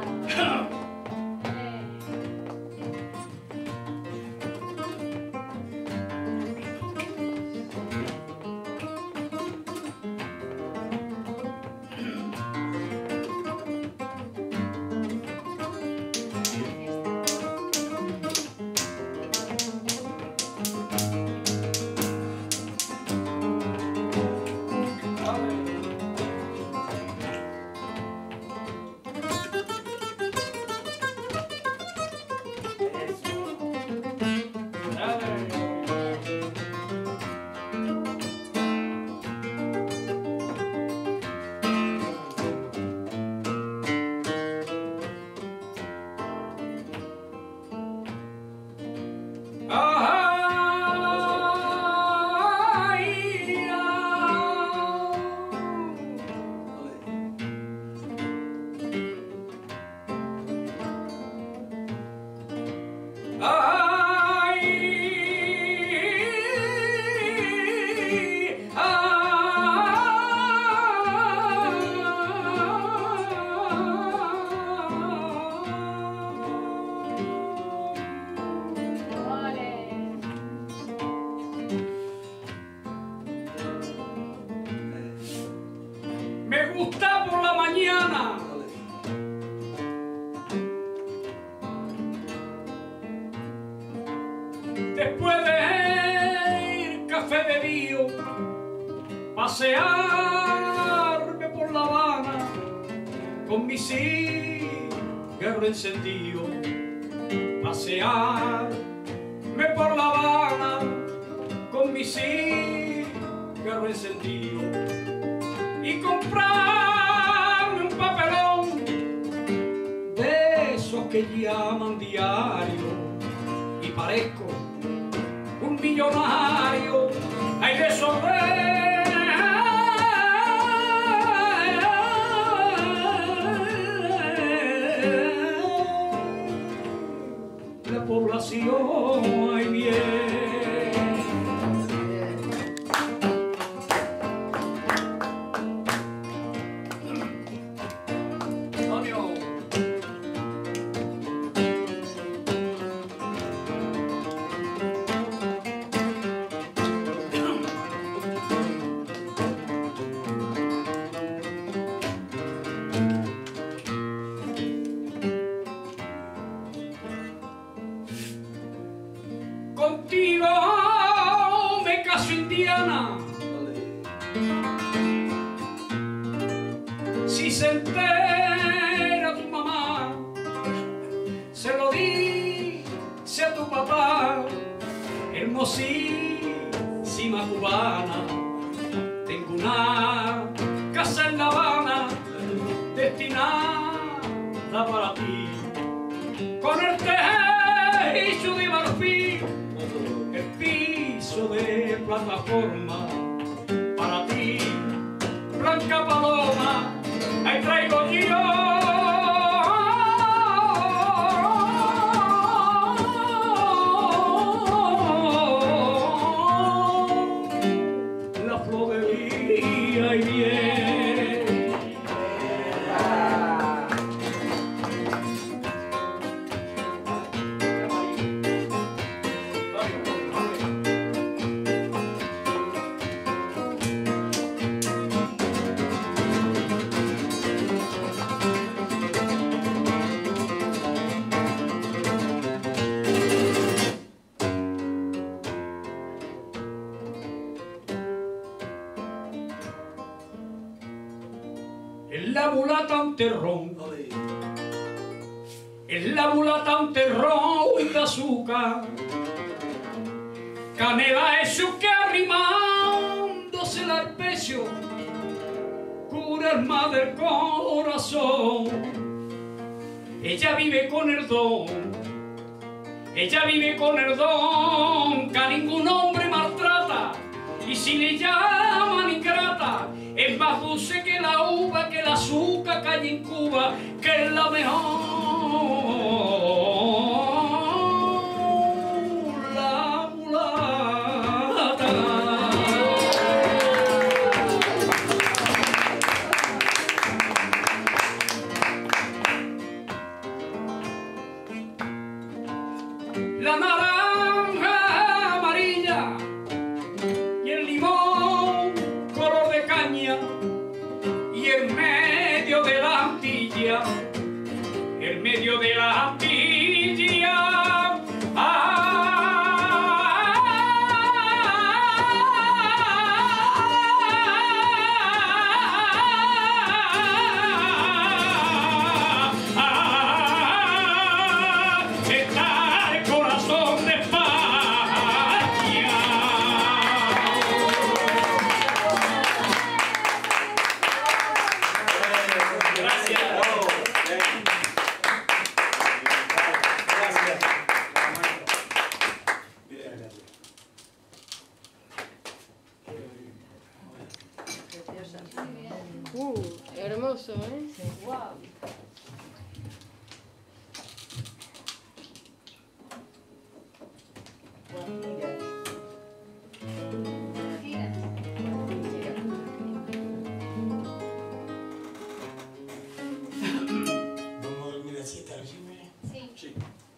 Me gusta por la mañana después de ir café bebido, pasearme por La Habana con mi cigarro encendido, pasearme por La Habana con mi cigarro encendido y comprarme un papelón de esos que llaman diario y parezco un millonario. Hay de esos de la población, hay bien. Contigo me caso, Indiana, si se entera tu mamá, se lo dice a tu papá, hermosísima cubana, tengo una casa en La Habana destinada para ti, con el techo de marfil, el piso de plataforma, para ti, Blanca Paloma, ahí traigo yo la flor de vida y bien. Es la mulata un terrón, es la mulata un terrón de azúcar, canela eso que arrimándose al pecho cura el mal del corazón. Ella vive con el don, ella vive con el don que a ningún hombre maltrata, y si le llaman ingrata, es más dulce que la uva, que el azúcar que hay en Cuba, que es la mejor. La mulata. La naranja amarilla y el limón color de caña, y el medio de la Antilla, el medio de la Antilla, está el corazón de España. Gracias. Uh, hermoso, ¿eh? Wow. ¿Vamos a dormir la siesta, Jimmy? Sí. Sí.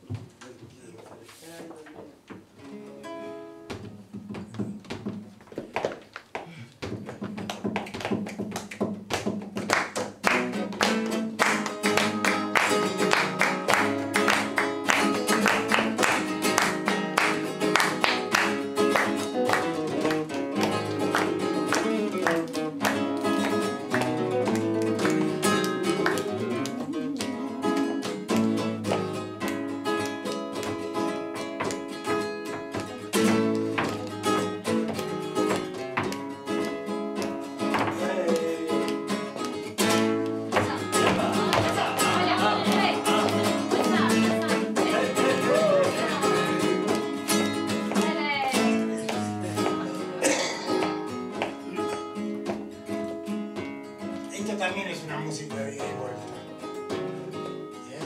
Esto también es una música de ida y vuelta. ¿Bien?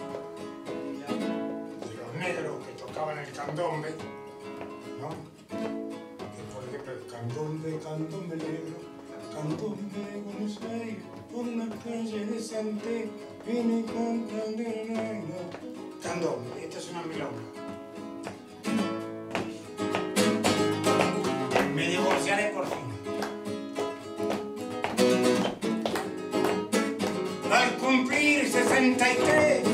De los negros que tocaban el candombe, ¿no? Que por ejemplo el candombe, candombe negro, candombe de Buenos Aires, por una calle de Santé, viene cantando el negro. Candombe, esta es una milonga. Me divorciaré por fin. Al cumplir sesenta y tres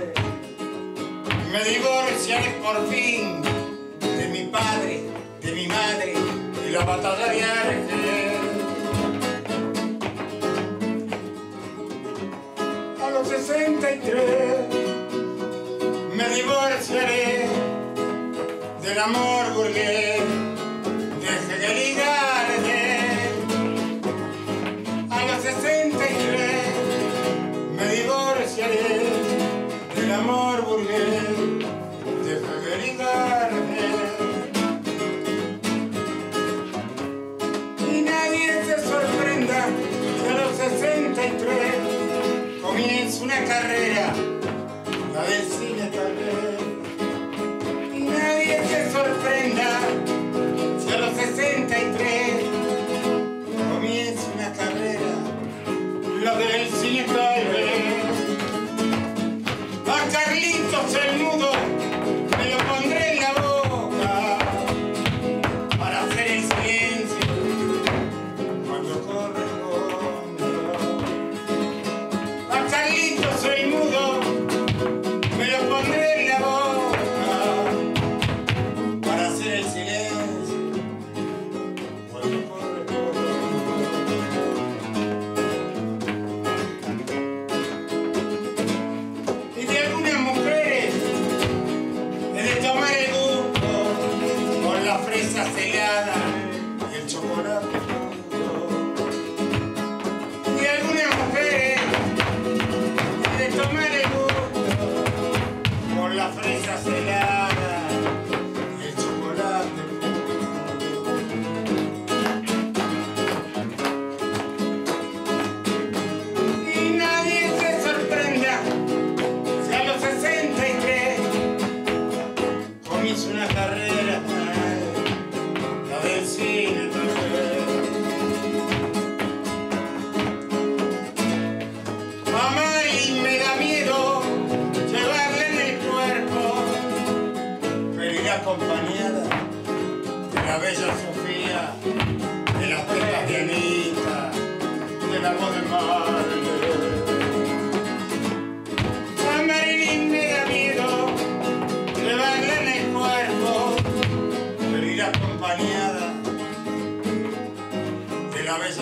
me divorciaré por fin de mi padre, de mi madre y la batalla de Argel. A los sesenta y tres me divorciaré del amor burgués de Hegel y Gardel. A los sesenta y tres me divorciaré del amor burgués de Hegel y Gardel. Y nadie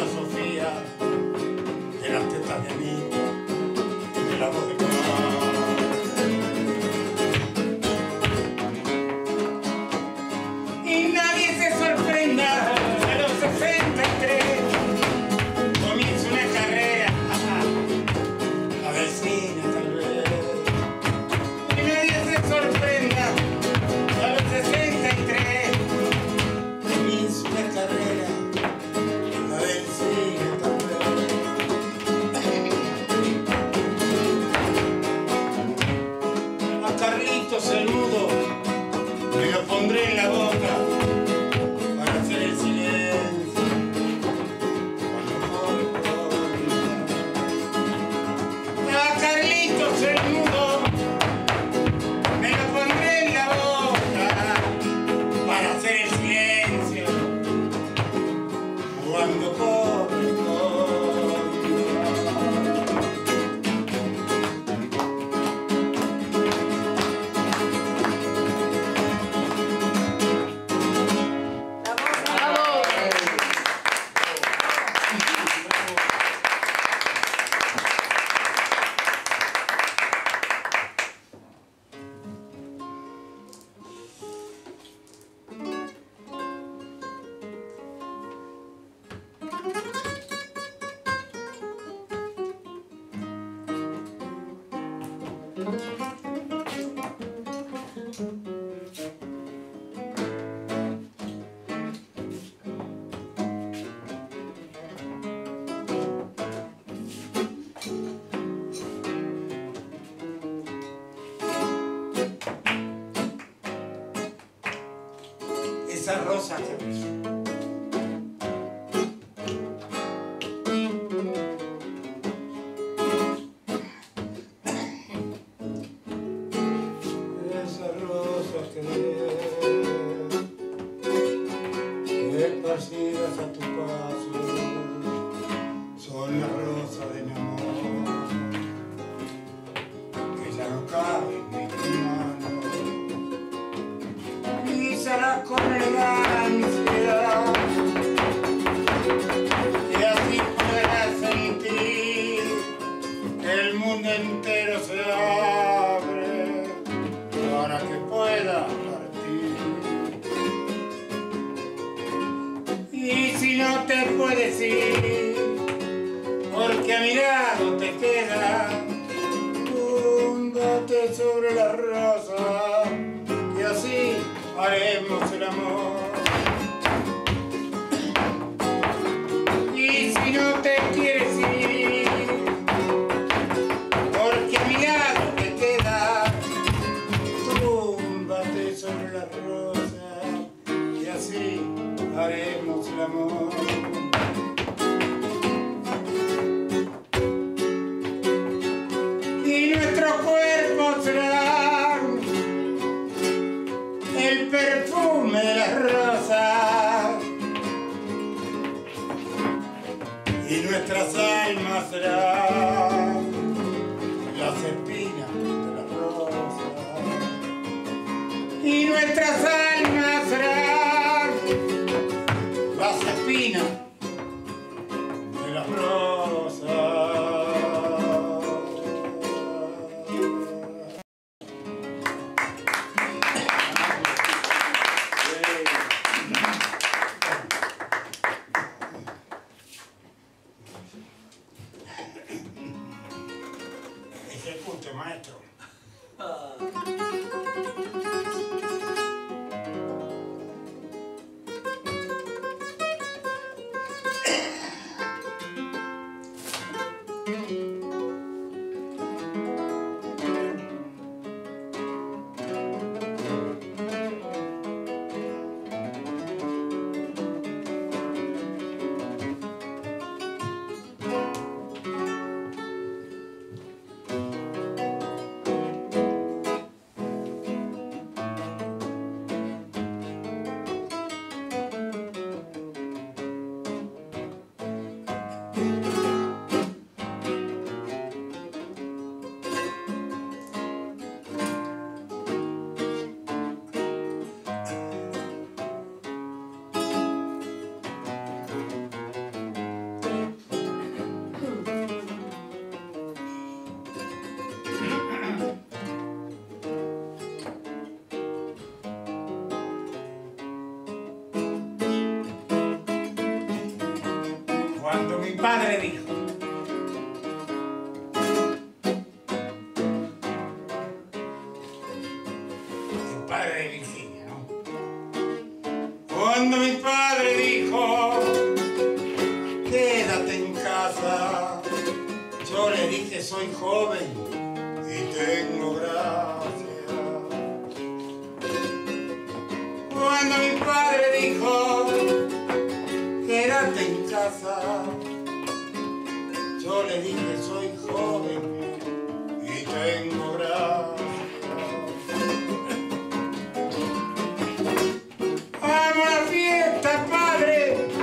Sofía, de las tetas de mí, de la voz de mamá. Y nadie se sorprenda, a los sesenta y tres comienza una carrera, a vecina tal vez. Y nadie se sorprenda, a los sesenta y tres comienza una carrera, a vecina tal vez. A Carlitos el mudo me lo pondré en la boca para hacer el silencio cuando corto. A Carlitos el mudo me lo pondré en la boca para hacer el silencio cuando corto. Esa rosa que ves. Esa rosa que ves, que esparcidas a tu paso, son las rosas de mi amor, que ya no caben en mi mano. Písalas con elegancia y así podrás sentir que el mundo entero se abre para que pueda partir. Y si no te puedes ir porque a mi lado te queda, túmbate sobre la rosa y así haremos el amor. Y si no te quieres ir porque a mi lado te queda, túmbate sobre la rosa y así haremos el amor. Y nuestro cuerpo será el perfume de las rosas y nuestras almas serán las espinas de las rosas y nuestras almas serán las espinas de las rosas. Ejecute, maestro. mi padre dijo. El padre de Virginia, ¿no? Cuando mi padre dijo, quédate en casa, yo le dije, soy joven y tengo gracia. Cuando mi padre dijo, quédate en casa, yo le dije, soy joven y tengo gracia. Vamos a la fiesta, padre,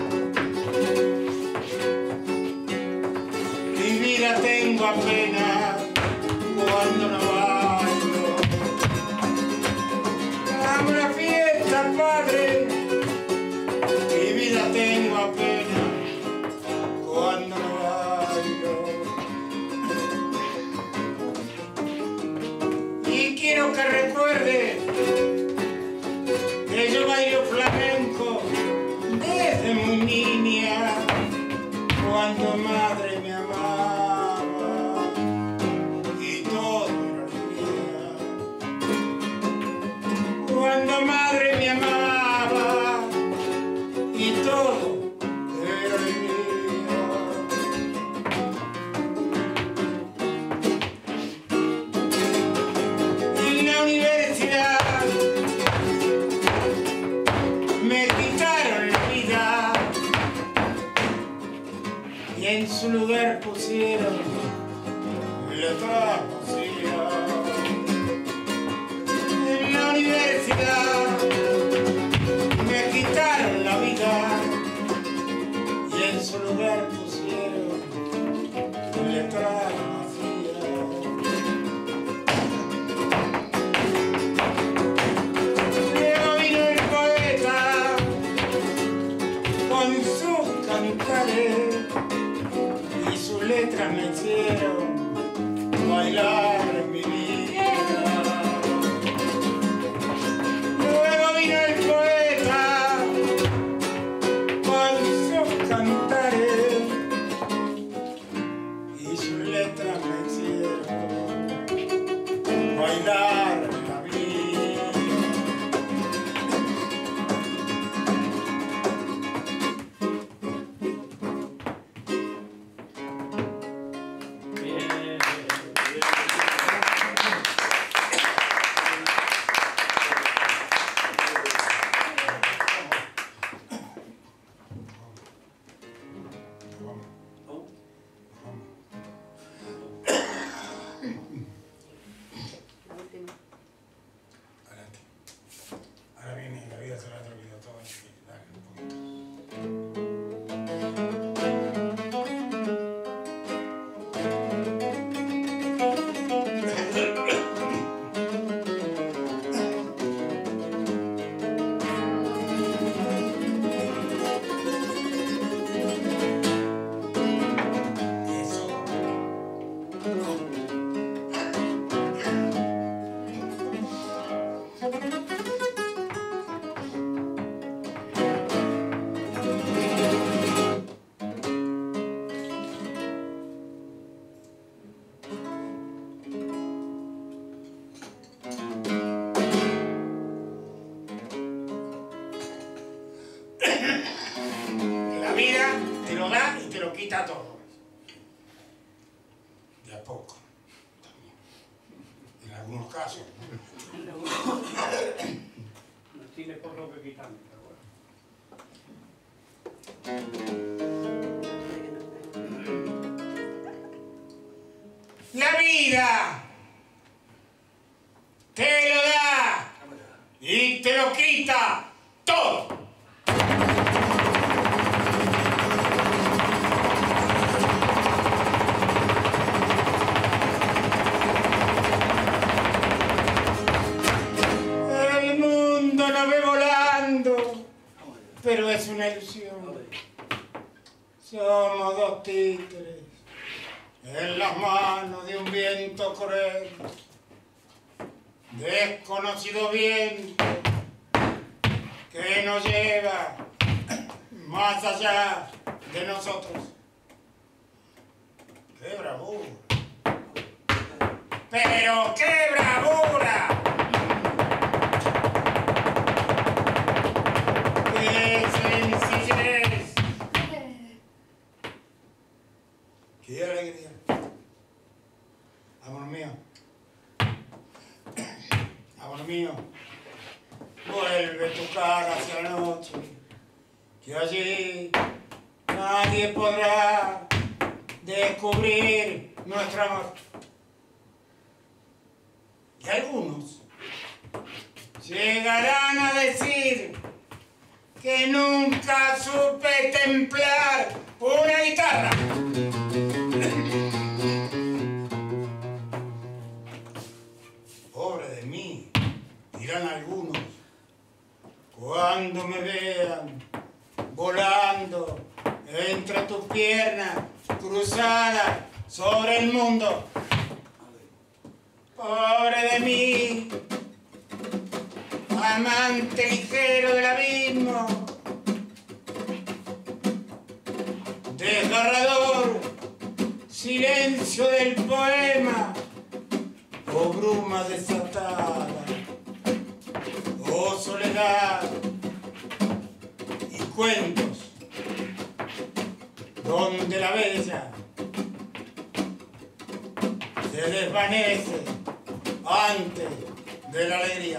mi vida tengo apenas cuando no bailo. Vamos a la fiesta, padre, mi vida tengo apenas cuando no bailo. Y quiero que recuerde que yo bailo flamenco desde muy niña, cuando madre me amaba y todo era alegría. Cuando madre me amaba y todo era alegría. En la universidad me quitaron la vida y en su lugar pusieron letra vacía. En la universidad me quitaron la vida y en su lugar pusieron letra vacía. Luego vino el poeta con sus cantares y sus letras me hicieron bailar en mi vida. Luego vino el poeta con sus cantares y sus letras me hicieron bailar en la vida. Bien. Adelante. Ahora viene la vida, se la ha olvidado todo. Dale, un poquito. Eso. La vida te lo da y te lo quita todo. De a poco. También. En algunos casos. No tiene por lo que quitarme, pero bueno. La vida te lo da y te lo quita todo. El mundo nos ve volando, pero es una ilusión. Somos dos títeres en las manos de un viento cruel, desconocido viento que nos lleva más allá de nosotros. ¡Pero qué bravura! ¡Qué sencillez! ¡Qué alegría! Amor mío, amor mío, vuelve tu cara hacia la noche, que allí nadie podrá descubrir nuestro amor. Y algunos llegarán a decir que nunca supe templar una guitarra. Pobre de mí, dirán algunos, cuando me vean volando entre tus piernas cruzadas sobre el mundo. Pobre de mí, amante ligero del abismo, desgarrador silencio del poema, oh bruma desatada, oh soledad y cuentos donde la bella se desvanece antes de la alegría.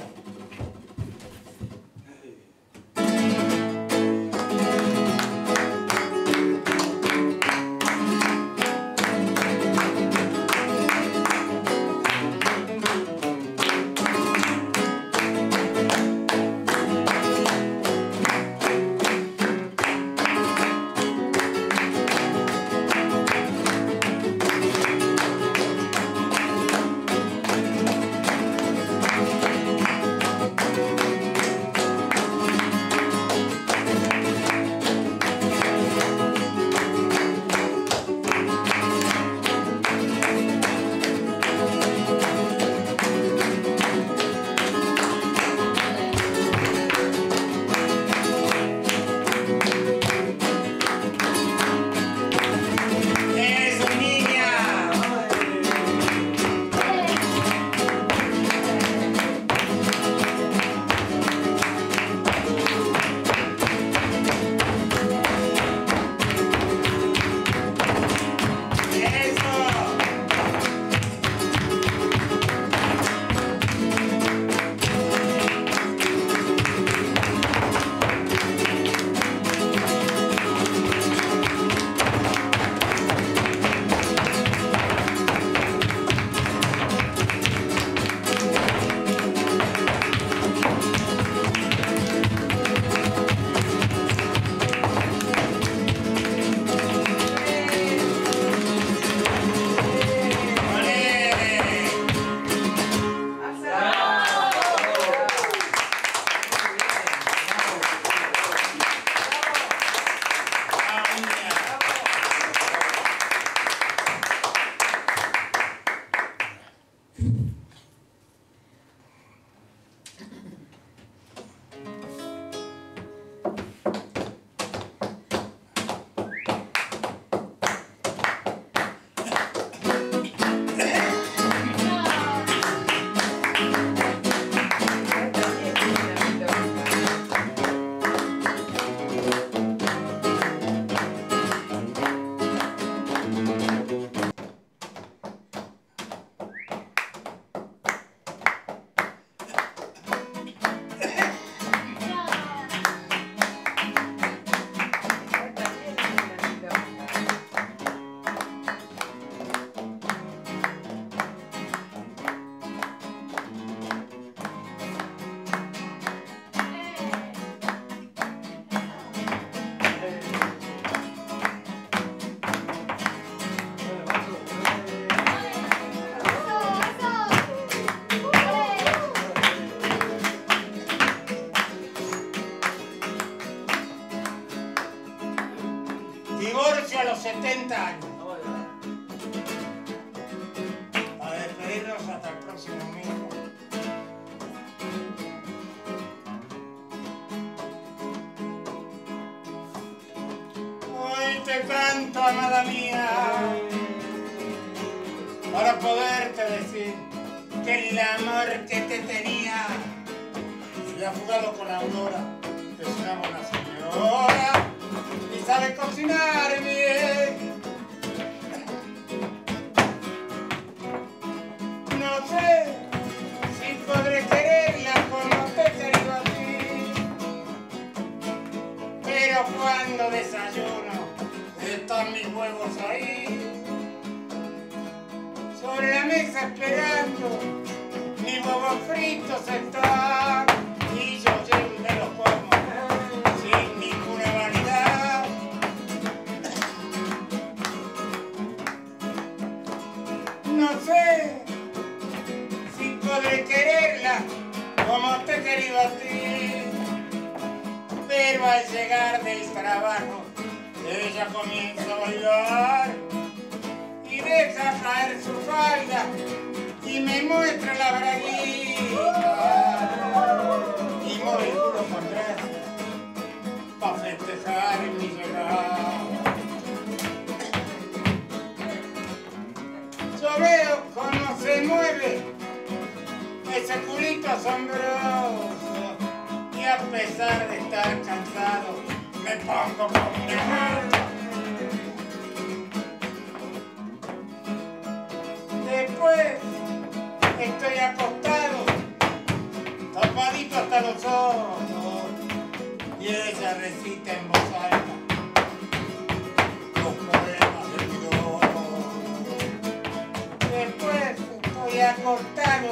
Divorcio a los setenta años. A despedirnos hasta el próximo domingo. Hoy te canto, amada mía, para poderte decir que el amor que te tenía se ha fugado con Aurora, que es una buena señora y sabe cocinar bien. No sé si podré quererla como te he querido a ti, pero cuando desayuno están mis huevos ahí sobre la mesa esperando, mis huevos fritos están y yo llego y me los como sin ninguna vanidad. No sé si podré quererla como te he querido a ti, pero al llegar del trabajo ella comienza a bailar y deja caer su falda y me muestra la braguita y mueve el culo para atrás para festejar mi llegada. Yo veo cómo se mueve ese culito asombroso y a pesar de estar cansado me pongo como una marcha. Después estoy acostado, tapadito hasta los ojos, y ella recita en voz alta los poemas de mi dolor. Después estoy acostado,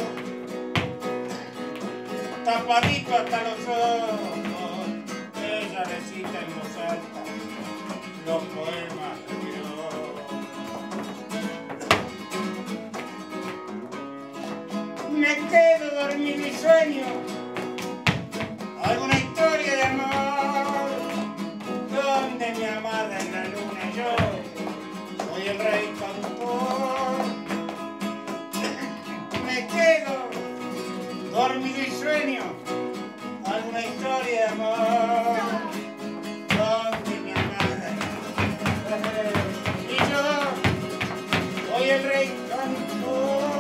tapadito hasta los ojos, ella recita en voz alta los poemas de mi dolor. Me quedo dormido y sueño alguna historia de amor donde mi amada es la luna y yo soy el rey cantor. Me quedo dormido y sueño alguna historia de amor donde mi amada es la luna y yo soy el rey cantor.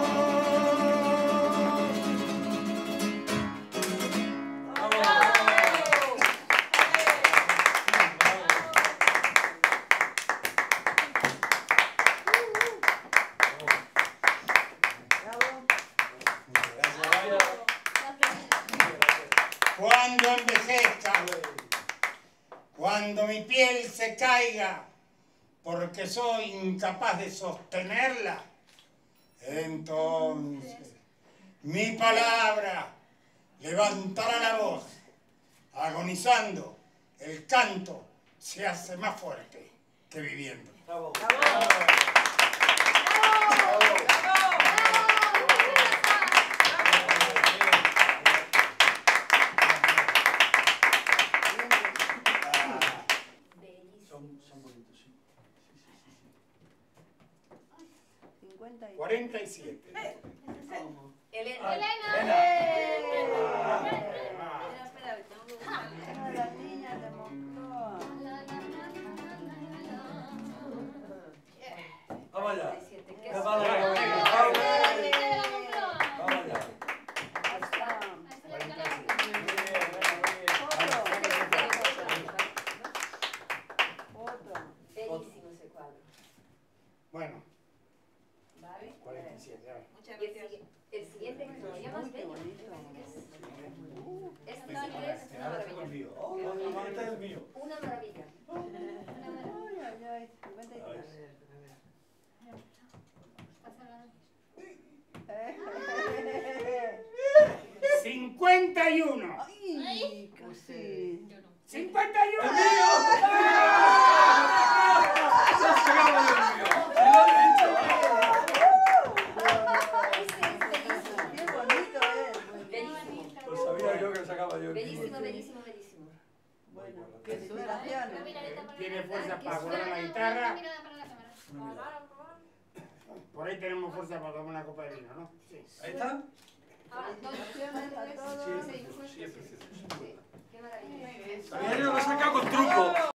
Cuando envejezca, cuando mi piel se caiga, porque soy incapaz de sostenerla, entonces mi palabra levantará la voz, agonizando, el canto se hace más fuerte que viviendo. Bravo. cuarenta y siete. Elena. Elena. La niña de Moncloa. Vamos allá. ¿Qué Vamos allá. ¡Ah! Vamos allá. Bellísimo ese cuadro. Bueno, ¿Vale? cuarenta y siete, ya ves. Muchas gracias. El siguiente que todavía más bello. Esta es una maravilla. Oh, este es el mío. Una maravilla. Ay, ay, ay, cincuenta y tres. cincuenta y uno. Ay, casi. cincuenta y uno. Qué bonito es. Lo sabía yo que sacaba yo. Bellísimo, bellísimo, bellísimo. Bueno, felicitaciones. Tiene fuerza para jugar la guitarra. Por ahí tenemos fuerza para tomar una copa de vino, ¿no? Sí. Ahí está. Felicitaciones a todos. Siempre, siempre, siempre. Qué maravilla. Sabía yo que sacaba con truco.